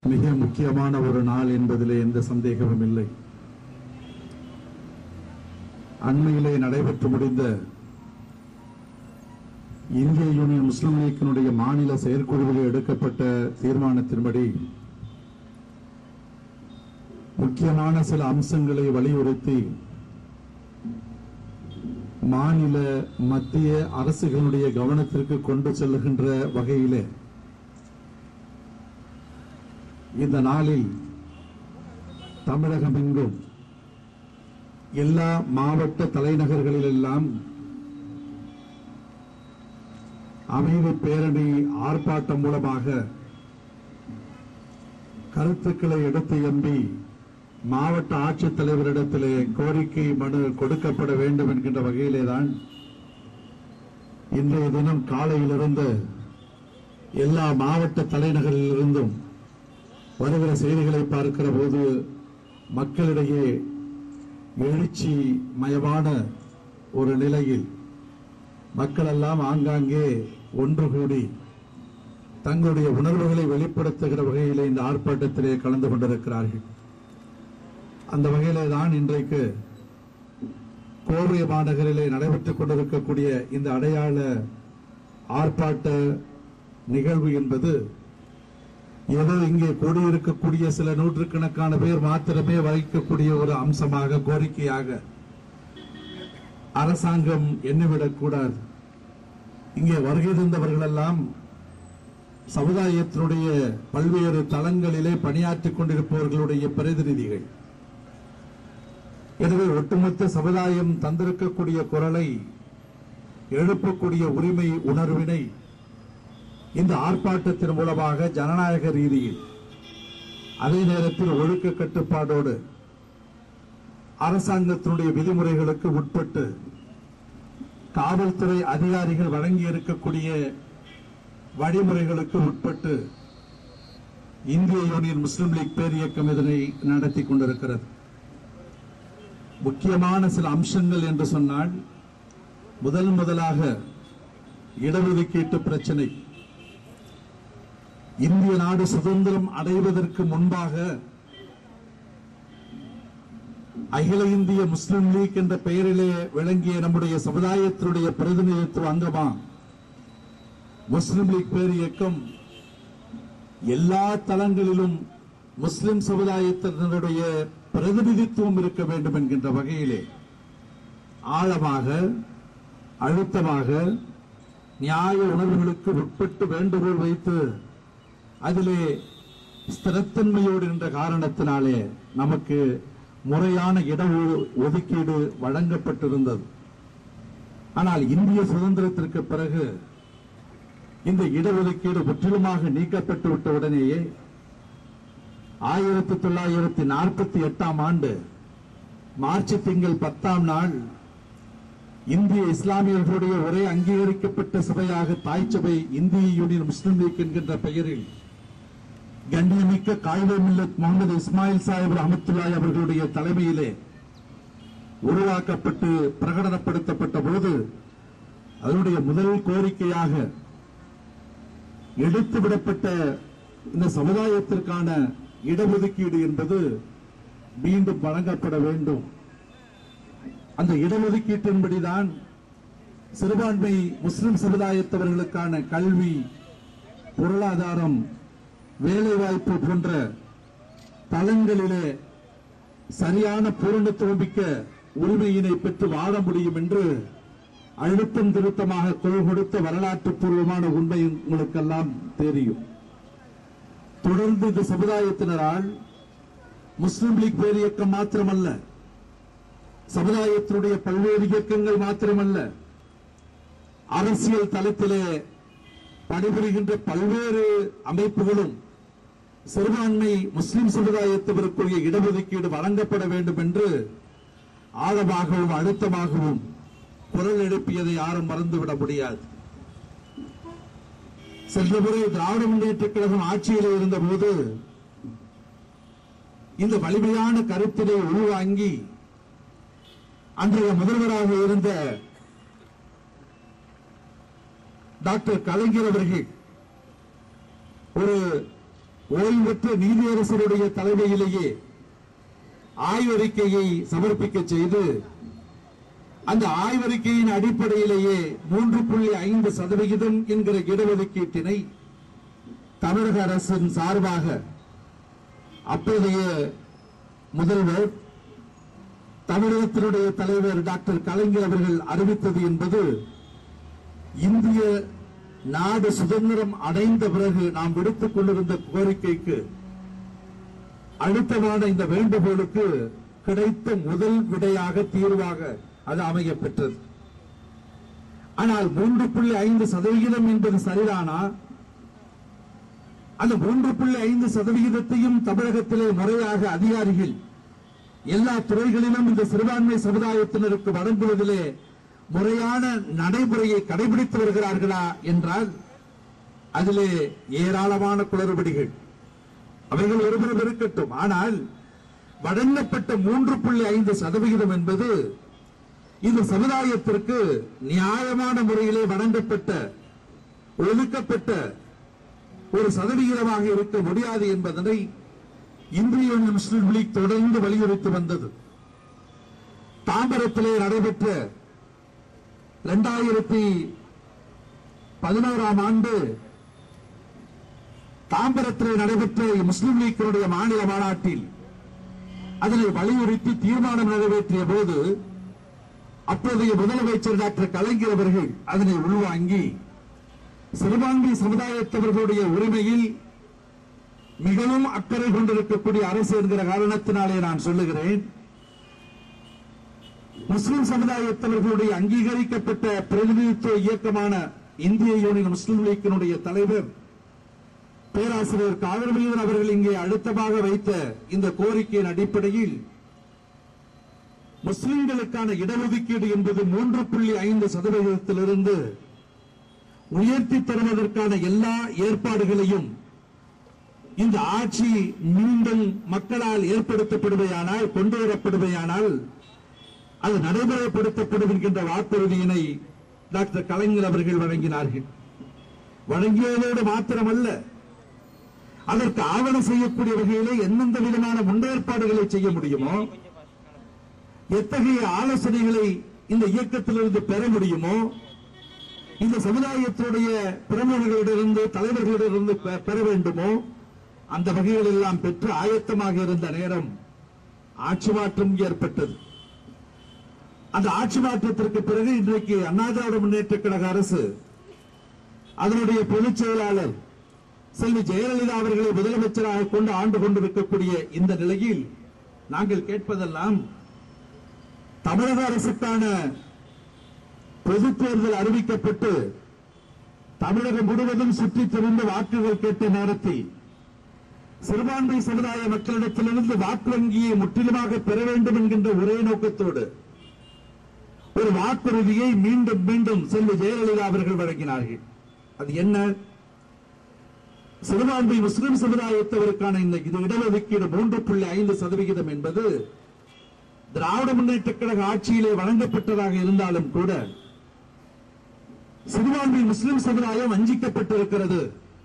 மிக முக்கியமான ஒரு நாள் என்பதிலே எந்த சந்தேகமும் இல்லை. அண்மையிலே நடைபெற்று முடிந்த இந்திய யூனியன் முஸ்லிம் லீக்கினுடைய மாநில செயற்குழுவில் எடுக்கப்பட்ட தீர்மானத்தின்படி முக்கியமான சில அம்சங்களை வலியுறுத்தி மாநில மத்திய அரசுகளுடைய கவனத்திற்கு கொண்டு செல்லுகின்ற வகையிலே இந்த நாளில் தமிழகம் எங்கும் எல்லா மாவட்ட தலைநகர்களிலெல்லாம் அமைதி பேரணி ஆர்ப்பாட்டம் மூலமாக கருத்துக்களை எடுத்து எம்பி மாவட்ட ஆட்சித்தலைவரிடத்திலே கோரிக்கை மனு கொடுக்கப்பட வேண்டும் என்கின்ற வகையிலேதான் இன்றைய தினம் காலையிலிருந்து எல்லா மாவட்ட தலைநகரிலிருந்தும் வருகிற செய்திகளை பார்க்கிற போது மக்களிடையே எழுச்சி மயமான ஒரு நிலையில் மக்கள் எல்லாம் ஆங்காங்கே ஒன்று கூடி தங்களுடைய உணர்வுகளை வெளிப்படுத்துகிற வகையிலே இந்த ஆர்ப்பாட்டத்திலே கலந்து கொண்டிருக்கிறார்கள். அந்த வகையிலே தான் இன்றைக்கு கோவை மாநகரிலே நடைபெற்றுக் கொண்டிருக்கக்கூடிய இந்த அடையாள ஆர்ப்பாட்ட நிகழ்வு என்பது ஏதோ இங்கே கூடியிருக்கக்கூடிய சில நூற்றுக்கணக்கான பேர் மாத்திரமே வகிக்கக்கூடிய ஒரு அம்சமாக, கோரிக்கையாக அரசாங்கம் எண்ணிவிடக்கூடாது. இங்கே வருகை தந்தவர்கள் எல்லாம் சமுதாயத்தினுடைய பல்வேறு தளங்களிலே பணியாற்றிக் கொண்டிருப்பவர்களுடைய பிரதிநிதிகள். எனவே ஒட்டுமொத்த சமுதாயம் தந்திருக்கக்கூடிய குரலை எழுப்பக்கூடிய உரிமை உணர்வினை இந்த ஆர்ப்பாட்டத்தின் மூலமாக ஜனநாயக ரீதியில், அதே நேரத்தில் ஒழுக்க கட்டுப்பாடோடு அரசாங்கத்தினுடைய விதிமுறைகளுக்கு உட்பட்டு காவல்துறை அதிகாரிகள் வழங்கி இருக்கக்கூடிய வழிமுறைகளுக்கு உட்பட்டு இந்திய யூனியன் முஸ்லிம் லீக் பேரியக்கம் இதனை நடத்தி கொண்டிருக்கிறது. முக்கியமான சில அம்சங்கள் என்று சொன்னால், முதலாக இடஒதுக்கீட்டு பிரச்சனை. இந்திய நாடு சுதந்திரம் அடைவதற்கு முன்பாக அகில இந்திய முஸ்லிம் லீக் என்ற பெயரிலே விளங்கிய நம்முடைய சமுதாயத்தினுடைய பிரதிநிதித்துவ அங்கமா முஸ்லிம் லீக் பேர் இயக்கம் எல்லா தளங்களிலும் முஸ்லிம் சமுதாயத்தினருடைய பிரதிநிதித்துவம் இருக்க வேண்டும் என்கின்ற வகையிலே ஆழமாக, அழுத்தமாக, நியாய உணர்வுகளுக்கு உட்பட்டு வேண்டுகோள் வைத்து அதிலே ஸ்திரத்தன்மையோடு என்ற காரணத்தினாலே நமக்கு முறையான இட ஒதுக்கீடு வழங்கப்பட்டிருந்தது. ஆனால் இந்திய சுதந்திரத்திற்கு பிறகு இந்த இடஒதுக்கீடு முற்றிலுமாக நீக்கப்பட்டு விட்ட உடனேயே 1948 ஆண்டு மார்ச் திங்கள் 10ஆம் நாள் இந்திய இஸ்லாமியர்களுடைய ஒரே அங்கீகரிக்கப்பட்ட சபையாக தாய் சபை இந்திய யூனியன் முஸ்லிம் லீக் என்கின்ற பெயரில் கண்ணியமிக்க காயிதே மில்லத் முகமது இஸ்மாயில் சாஹிப் ரஹ்மத்துல்லாஹி அவர்களுடைய தலைமையிலே உருவாக்கப்பட்டு பிரகடனப்படுத்தப்பட்ட போது அதனுடைய முதல் கோரிக்கையாக எடுத்துவிடப்பட்ட இந்த சமுதாயத்திற்கான இடஒதுக்கீடு என்பது மீண்டும் வழங்கப்பட வேண்டும். அந்த இடஒதுக்கீட்டின்படிதான் சிறுபான்மை முஸ்லிம் சமுதாயத்தவர்களுக்கான கல்வி, பொருளாதாரம், வேலைவாய்ப்பு போன்ற தளங்களிலே சரியான பூரணத்துவம் மிக்க உரிமையினை பெற்று வாழ முடியும் என்று அழுத்தம் திருத்தமாக குரல் கொடுத்த வரலாற்று பூர்வமான உண்மை உங்களுக்கெல்லாம் தெரியும். தொடர்ந்து இந்த சமுதாயத்தினரால் முஸ்லிம் லீக் பேர் இயக்கம் மாத்திரமல்ல, சமுதாயத்தினுடைய பல்வேறு இயக்கங்கள் மாத்திரமல்ல, அரசியல் தளத்திலே பணிபுரிகின்ற பல்வேறு அமைப்புகளும் சிறுபான்மை முஸ்லிம் சமுதாயத்தினருக்குரிய இடஒதுக்கீடு வழங்கப்பட வேண்டும் என்று ஆழமாகவும் அழுத்தமாகவும் குரல் எழுப்பியதை யாரும் மறந்துவிட முடியாது. சென்ற முறை திராவிட முன்னேற்ற கழகம் ஆட்சியில் இருந்தபோது இந்த வலிமையான கருத்தினை உள்வாங்கி அன்றைய முதல்வராக இருந்த டாக்டர் கலைஞர் அவர்கள் ஒரு ஓய்வு பெற்ற நீதியரசருடைய தலைமையிலேயே ஆய்வறிக்கையை சமர்ப்பிக்க செய்து அந்த ஆய்வறிக்கையின் அடிப்படையிலேயே 3.5% என்கிற இடஒதுக்கீட்டினை தமிழக அரசின் சார்பாக அப்போதைய முதல்வர் தமிழகத்தினுடைய தலைவர் டாக்டர் கலைஞர் அவர்கள் அறிவித்தது என்பது இந்திய நாடு சுதந்திரம் அடைந்த பிறகு நாம் விடுத்துக் கொண்டிருந்த கோரிக்கைக்கு அழுத்தமான இந்த வேண்டுகோளுக்கு கிடைத்த முதல் விடையாக தீர்வாக அது அமைய பெற்றது. ஆனால் 3.5% என்பது சரிதானா? அந்த 3.5%ஐயும் தமிழகத்திலே முறையாக அதிகாரிகள் எல்லா துறைகளிலும் இந்த சிறுபான்மை சமுதாயத்தினருக்கு வழங்குவதிலே முறையான நடைமுறையை கடைபிடித்து வருகிறார்களா என்றால் அதிலே ஏராளமான குளறுபடிகள் அவைகள் ஒருபுறம் இருக்கட்டும். ஆனால் வழங்கப்பட்ட 3.5% என்பது இந்த சமுதாயத்திற்கு நியாயமான முறையிலே வழங்கப்பட்ட ஒதுக்கப்பட்ட ஒரு சதவிகிதமாக இருக்க முடியாது என்பதனை இந்திய யூனியன் முஸ்லிம் லீக் தொடர்ந்து வலியுறுத்தி வந்தது. தாம்பரத்திலே நடைபெற்ற 2011 ஆண்டு தாம்பரத்திலே நடைபெற்ற முஸ்லிம் லீக்கினுடைய மாநில மாநாட்டில் அதனை வலியுறுத்தி தீர்மானம் நிறைவேற்றிய போது அப்போதைய முதலமைச்சர் டாக்டர் கலைஞர் அவர்கள் அதனை உள்வாங்கி சிறுபான்மை சமுதாயத்தவர்களுடைய உரிமையில் மிகவும் அக்கறை கொண்டிருக்கக்கூடிய அரசு என்கிற காரணத்தினாலே நான் சொல்லுகிறேன், முஸ்லிம் சமுதாயத்தவர்களுடைய அங்கீகரிக்கப்பட்ட பிரதிநிதித்துவ இயக்கமான இந்திய யூனியன் முஸ்லிம் லீக்கினுடைய தலைவர் பேராசிரியர் காதர்மீதன் அவர்கள் இங்கே அழுத்தமாக வைத்த இந்த கோரிக்கையின் அடிப்படையில் முஸ்லிம்களுக்கான இடஒதுக்கீடு என்பது 3.5%இலிருந்து உயர்த்தி தருவதற்கான எல்லா ஏற்பாடுகளையும் இந்த ஆட்சி மீண்டும் மக்களால் ஏற்படுத்தப்படுவையானால் கொண்டுவரப்படுவையானால் அது நடைமுறைப்படுத்தப்படும் என்கின்ற வாக்குறுதியினை டாக்டர் கலைஞர் அவர்கள் வழங்கினார்கள். வழங்கியதோடு மாத்திரமல்ல, அதற்கு ஆவணம் செய்யக்கூடிய வகையிலே எந்தெந்த விதமான முன்னேற்பாடுகளை செய்ய முடியுமோ, எத்தகைய ஆலோசனைகளை இந்த இயக்கத்திலிருந்து பெற முடியுமோ, இந்த சமுதாயத்தினுடைய பிரமுகர்களிடமிருந்து தலைவர்களிடமிருந்து பெற வேண்டுமோ, அந்த வகைகள் எல்லாம் பெற்று ஆயத்தமாக இருந்த நேரம் ஆட்சி மாற்றம் ஏற்பட்டது. அந்த ஆட்சி மாற்றத்திற்கு பிறகு இன்றைக்கு அண்ணா திராவிட முன்னேற்ற கழக அரசு அதனுடைய பொதுச் செயலாளர் செல்வி ஜெயலலிதா அவர்களை முதலமைச்சராக கொண்டு ஆண்டு கொண்டிருக்கக்கூடிய இந்த நிலையில் நாங்கள் கேட்பதெல்லாம், தமிழக அரசுக்கான பொதுத் தேர்தல் அறிவிக்கப்பட்டு தமிழகம் முழுவதும் சுற்றித் திரிந்து வாக்குகள் கேட்ட நேரத்தில் சிறுபான்மை சமுதாய மக்களிடத்திலிருந்து வாக்கு வங்கியை முற்றிலுமாக பெற வேண்டும் என்கின்ற ஒரே நோக்கத்தோடு ஒரு வாக்குறுதியை மீண்டும் மீண்டும் செல்வி ஜெயலலிதா அவர்கள் வழங்கினார்கள். அது என்ன? சிறுபான்மை முஸ்லிம் சமுதாயத்தவருக்கான இந்த இடஒதுக்கீடு 3.5% என்பது திராவிட முன்னேற்ற கழக ஆட்சியிலே வழங்கப்பட்டதாக இருந்தாலும் கூட சிறுபான்மை முஸ்லிம் சமுதாயம் வஞ்சிக்கப்பட்டிருக்கிறது.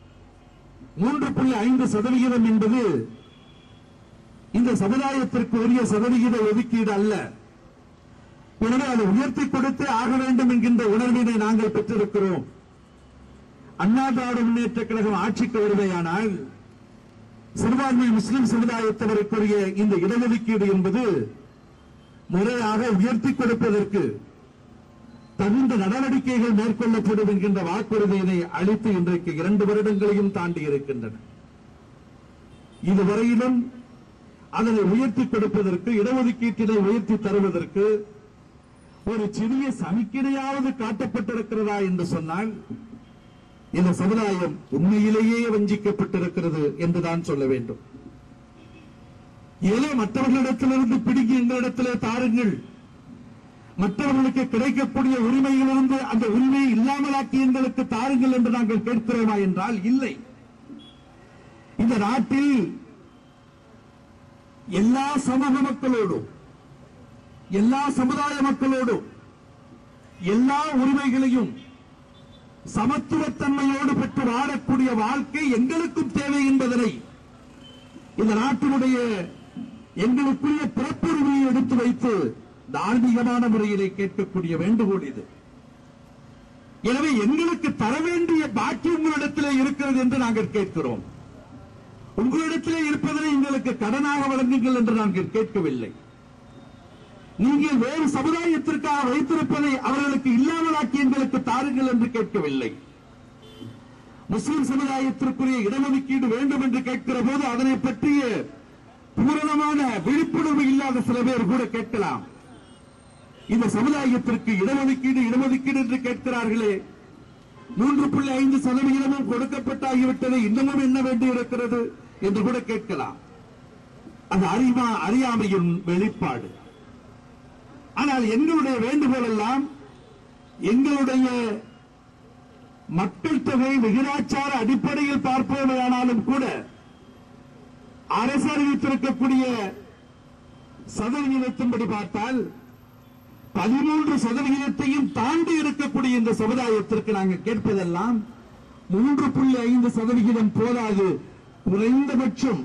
3.5% என்பது இந்த சமுதாயத்திற்கு உரிய சதவிகித ஒதுக்கீடு அல்ல. எனவே அதை உயர்த்தி கொடுத்து ஆக வேண்டும் என்கின்ற உணர்வினை நாங்கள் பெற்றிருக்கிறோம். அண்ணா திராவிட முன்னேற்ற கழகம் ஆட்சிக்கு வருவேயானால் சிறுபான்மை முஸ்லிம் சமுதாயத்தவருக்குரிய இந்த இடஒதுக்கீடு என்பது முறையாக உயர்த்தி கொடுப்பதற்கு தகுந்த நடவடிக்கைகள் மேற்கொள்ளப்படும் என்கின்ற வாக்குறுதியினை அளித்து இன்றைக்கு 2 வருடங்களையும் தாண்டி இருக்கின்றன. இதுவரையிலும் அதனை உயர்த்தி கொடுப்பதற்கு, இடஒதுக்கீட்டினை உயர்த்தி தருவதற்கு ஒரு சிறிய சமிக்கையாவது காட்டப்பட்டிருக்கிறதா என்று சொன்னால் இந்த சமுதாயம் உண்மையிலேயே வஞ்சிக்கப்பட்டிருக்கிறது என்றுதான் சொல்ல வேண்டும். ஏதோ மற்றவர்களிடத்திலிருந்து பிடிங்கி எங்களிடத்திலே தாருங்கள், மற்றவர்களுக்கு கிடைக்கக்கூடிய உரிமையிலிருந்து அந்த உரிமையை இல்லாமலாக்கி எங்களுக்கு தாருங்கள் என்று நாங்கள் கேட்கிறோமா என்றால் இல்லை. இந்த நாட்டில் எல்லா சமூக மக்களோடும், எல்லா சமுதாய மக்களோடும் எல்லா உரிமைகளையும் சமத்துவத்தன்மையோடு பெற்று வாழக்கூடிய வாழ்க்கை எங்களுக்கும் தேவை என்பதனை இந்த நாட்டினுடைய எங்களுக்குரிய பிறப்புரிமையை எடுத்து வைத்து தார்மீகமான முறையிலே கேட்கக்கூடிய வேண்டுகோள் இது. எனவே எங்களுக்கு தர வேண்டிய பாக்கி உங்களிடத்திலே இருக்கிறது என்று நாங்கள் கேட்கிறோம். உங்களிடத்திலே இருப்பதனை எங்களுக்கு கடனாக வழங்குங்கள் என்று நாங்கள் கேட்கவில்லை. நீங்கள் வேறு சமுதாயத்திற்காக வைத்திருப்பதை அவர்களுக்கு இல்லாமலாக்கி எங்களுக்கு தாருங்கள் என்று கேட்கவில்லை. முஸ்லிம் சமுதாயத்திற்குரிய இடஒதுக்கீடு வேண்டும் என்று கேட்கிற போது அதனை பற்றிய பூரணமான விழிப்புணர்வு இல்லாத சில பேர் கூட கேட்கலாம். இந்த சமுதாயத்திற்கு இடஒதுக்கீடு என்று கேட்கிறார்களே, 3.5% கொடுக்கப்பட்டாகிவிட்டது, இன்னமும் என்ன வேண்டி இருக்கிறது என்று கூட கேட்கலாம். அது அறியாமையின் வெளிப்பாடு. ஆனால் எங்களுடைய வேண்டுகோள் எல்லாம் எங்களுடைய மக்கள் தொகை விகிதாச்சார அடிப்படையில் பார்ப்போமானாலும் கூட அரசு அறிவித்திருக்கக்கூடிய சதவிகிதத்தின்படி பார்த்தால் 13% தாண்டி இருக்கக்கூடிய இந்த சமுதாயத்திற்கு நாங்கள் கேட்பதெல்லாம் 3.5% போதாது, குறைந்தபட்சம்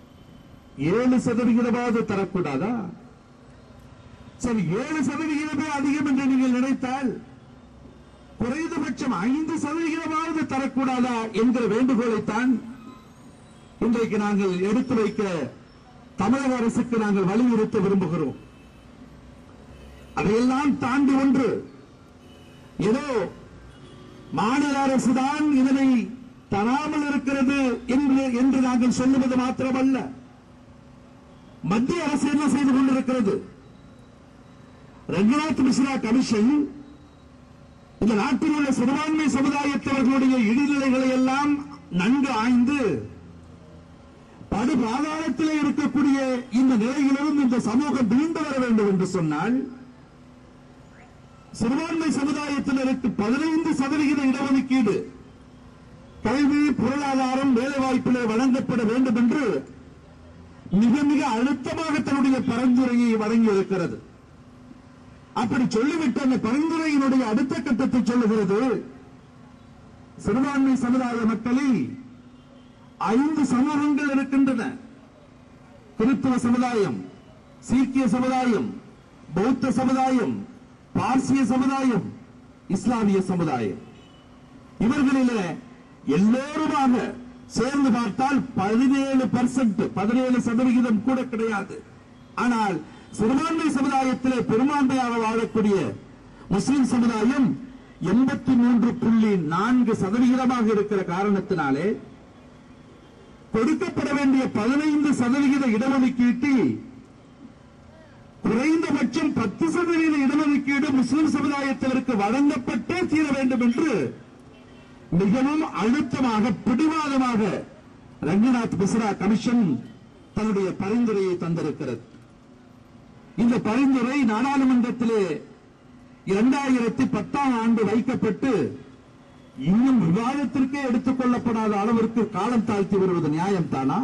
7% தரக்கூடாதா? சரி, 7% அதிகம் என்று நீங்கள் நினைத்தால் குறைந்தபட்சம் 5% தரக்கூடாதா என்கிற வேண்டுகோளைத்தான் இன்றைக்கு நாங்கள் எடுத்து வைக்க தமிழக அரசுக்கு நாங்கள் வலியுறுத்த விரும்புகிறோம். அதையெல்லாம் தாண்டி ஒன்று, ஏதோ மாநில அரசுதான் இதனை தராமல் இருக்கிறது என்று நாங்கள் சொல்லுவது மாத்திரமல்ல, மத்திய அரசு என்ன செய்து கொண்டிருக்கிறது? ரங்கநாத் மிஸ்ரா கமிஷன் இந்த நாட்டில் உள்ள சிறுபான்மை சமுதாயத்தவர்களுடைய இடிநிலைகளை எல்லாம் நன்கு ஆய்ந்து படுபாதாளத்திலே இருக்கக்கூடிய இந்த நிலையிலிருந்து இந்த சமூகம் மீண்டு வர வேண்டும் என்று சொன்னால் சிறுபான்மை சமுதாயத்தினருக்கு 15% இடஒதுக்கீடு கல்வி, பொருளாதாரம், வேலைவாய்ப்பிலே வழங்கப்பட வேண்டும் என்று மிக மிக அழுத்தமாக தன்னுடைய பரிந்துரையை வழங்கியிருக்கிறது. அப்படி சொல்லிவிட்டு அந்த பரிந்துரையினுடைய அடுத்த கட்டத்தை சொல்லுகிறது, சிறுபான்மை சமுதாய மக்களில் 5 சமூகங்கள் இருக்கின்றன. கிறிஸ்தவ சமுதாயம், சீக்கிய சமுதாயம், பௌத்த சமுதாயம், பார்சிய சமுதாயம், இஸ்லாமிய சமுதாயம். இவர்களிலே எல்லோருமாக சேர்ந்து பார்த்தால் 17% கூட கிடையாது. ஆனால் சிறுபான்மை சமுதாயத்திலே பெரும்பான்மையாக வாழக்கூடிய முஸ்லிம் சமுதாயம் 83.4% இருக்கிற காரணத்தினாலே கொடுக்கப்பட வேண்டிய 15% இடஒதுக்கீட்டில் குறைந்தபட்சம் 10% இடஒதுக்கீடு முஸ்லிம் சமுதாயத்திற்கு வழங்கப்பட்டே தீர வேண்டும் என்று மிகவும் அழுத்தமாக, பிடிவாதமாக ரங்கநாத் மிஸ்ரா கமிஷன் தன்னுடைய பரிந்துரையை தந்திருக்கிறது. இந்த பரிந்துரை நாடாளுமன்றத்திலே 2010 வைக்கப்பட்டு இன்னும் விவாதத்திற்கே எடுத்துக் கொள்ளப்படாத அளவிற்கு காலம் தாழ்த்தி வருவது நியாயம் தானா?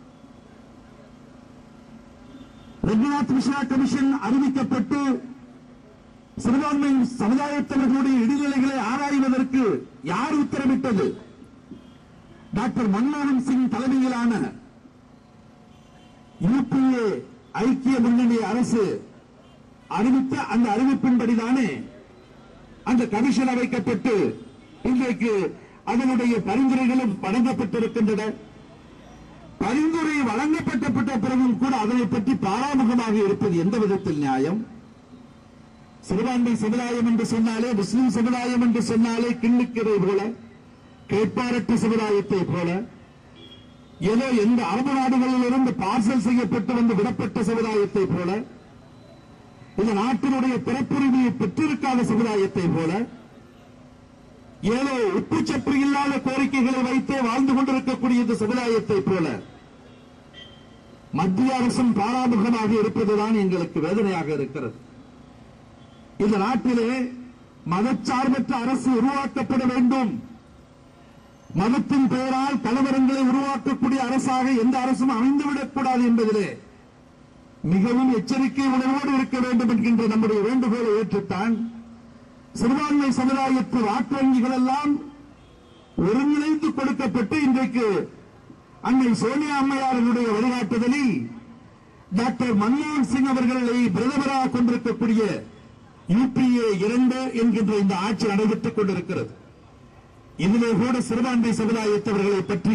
ரங்கநாத் மிஸ்ரா கமிஷன் அறிவிக்கப்பட்டு சிறுபான்மை சமுதாயத்தினர்களுடைய இடைநிலைகளை ஆராய்வதற்கு யார் உத்தரவிட்டது? டாக்டர் மன்மோகன் சிங் தலைமையிலான யூபிஏ ஐக்கிய முன்னணி அரசு அறிவித்த அந்த அறிவிப்பின்படிதானே அந்த கமிஷன் அமைக்கப்பட்டு இன்றைக்கு அதனுடைய பரிந்துரைகளும் வழங்கப்பட்டிருக்கின்றன. பரிந்துரை வழங்கப்பட்ட பிறகும் கூட அதனை பற்றி பாராமுகமாக இருப்பது எந்த விதத்தில் நியாயம்? சிறுபான்மை சமுதாயம் என்று சொன்னாலே, முஸ்லிம் சமுதாயம் என்று சொன்னாலே கிண்ணுக்கிறை போல, கேட்பாரற்ற சமுதாயத்தை போல, ஏதோ எந்த அரபு நாடுகளில் இருந்து பார்சல் செய்யப்பட்டு வந்து விடப்பட்ட சமுதாயத்தை போல, இந்த நாட்டினுடைய பிறப்புரிமையை பெற்றிருக்காத சமுதாயத்தை போல, ஏதோ உப்புச்சப்பு இல்லாத கோரிக்கைகளை வைத்தே வாழ்ந்து கொண்டிருக்கக்கூடிய இந்த சமுதாயத்தை போல மத்திய அரசும் பாராமுகமாக இருப்பதுதான் எங்களுக்கு வேதனையாக இருக்கிறது. இந்த நாட்டிலே மதச்சார்பற்ற அரசு உருவாக்கப்பட வேண்டும். மதத்தின் பெயரால் கலவரங்களை உருவாக்கக்கூடிய அரசாக எந்த அரசும் அமைந்துவிடக்கூடாது என்பதிலே மிகவும் எச்சரிக்கை உணர்வோடு இருக்க வேண்டும் என்கின்ற நம்முடைய வேண்டுகோளை ஏற்றுத்தான் சிறுபான்மை சமுதாயத்து வாக்கு வங்கிகள் எல்லாம் ஒருங்கிணைந்து கொடுக்கப்பட்டு இன்றைக்கு அன்னை சோனியா அம்மையாருடைய வழிகாட்டுதலில் டாக்டர் மன்மோகன் சிங் அவர்களை பிரதமராக கொண்டிருக்கக்கூடிய UPA 2 என்கின்ற இந்த ஆட்சி நடைபெற்றுக் கொண்டிருக்கிறது. இதிலே கூட சிறுபான்மை சமுதாயத்தவர்களை பற்றிய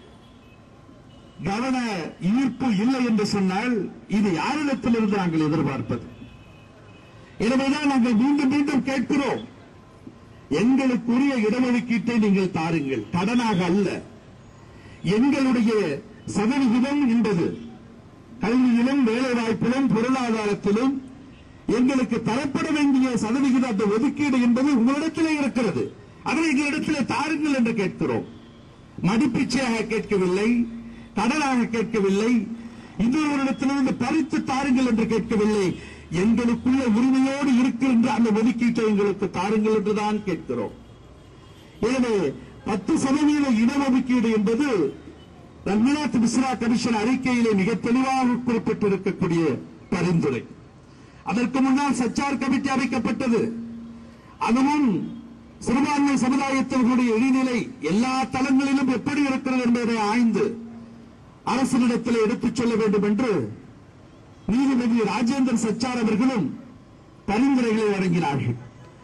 கவன ஈர்ப்பு இல்லை என்று சொன்னால் இது யாரிடத்திலிருந்து நாங்கள் எதிர்பார்ப்பது? எனவேதான் நாங்கள் மீண்டும் மீண்டும் கேட்கிறோம், எங்களுக்குரிய இடஒதுக்கீட்டை நீங்கள் தாருங்கள், கடனாக அல்ல. எங்களுடைய சதவிகிதம் என்பது கல்வியிலும் வேலைவாய்ப்பிலும் பொருளாதாரத்திலும் எங்களுக்கு தரப்பட வேண்டிய சதவிகித அந்த ஒதுக்கீடு என்பது உங்களிடத்திலே இருக்கிறது. அதை எங்களிடத்திலே தாருங்கள் என்று கேட்கிறோம். மடிப்பிச்சையாக கேட்கவில்லை, கடனாக கேட்கவில்லை, இன்னொருடத்திலிருந்து பறித்து தாருங்கள் என்று கேட்கவில்லை. எங்களுக்குள்ள உரிமையோடு இருக்கின்ற அந்த ஒதுக்கீட்டை எங்களுக்கு தாருங்கள் என்றுதான் கேட்கிறோம். எனவே 10% இடஒதுக்கீடு என்பது ரங்கநாத் மிஸ்ரா கமிஷன் அறிக்கையிலே மிக தெளிவாக குறிப்பிட்டிருக்கக்கூடிய பரிந்துரை. அதற்கு முன்னால் சச்சார் கமிட்டி அமைக்கப்பட்டது. அதுவும் சிறுபான்மை சமுதாயத்தினுடைய இடைநிலை எல்லா தளங்களிலும் எப்படி இருக்கிறது என்பதை ஆய்ந்து அரசினிடத்தில் எடுத்துச் சொல்ல வேண்டும் என்று நீதிபதி ராஜேந்திர சச்சார் அவர்களும் பரிந்துரைகளை வழங்கினார்கள்.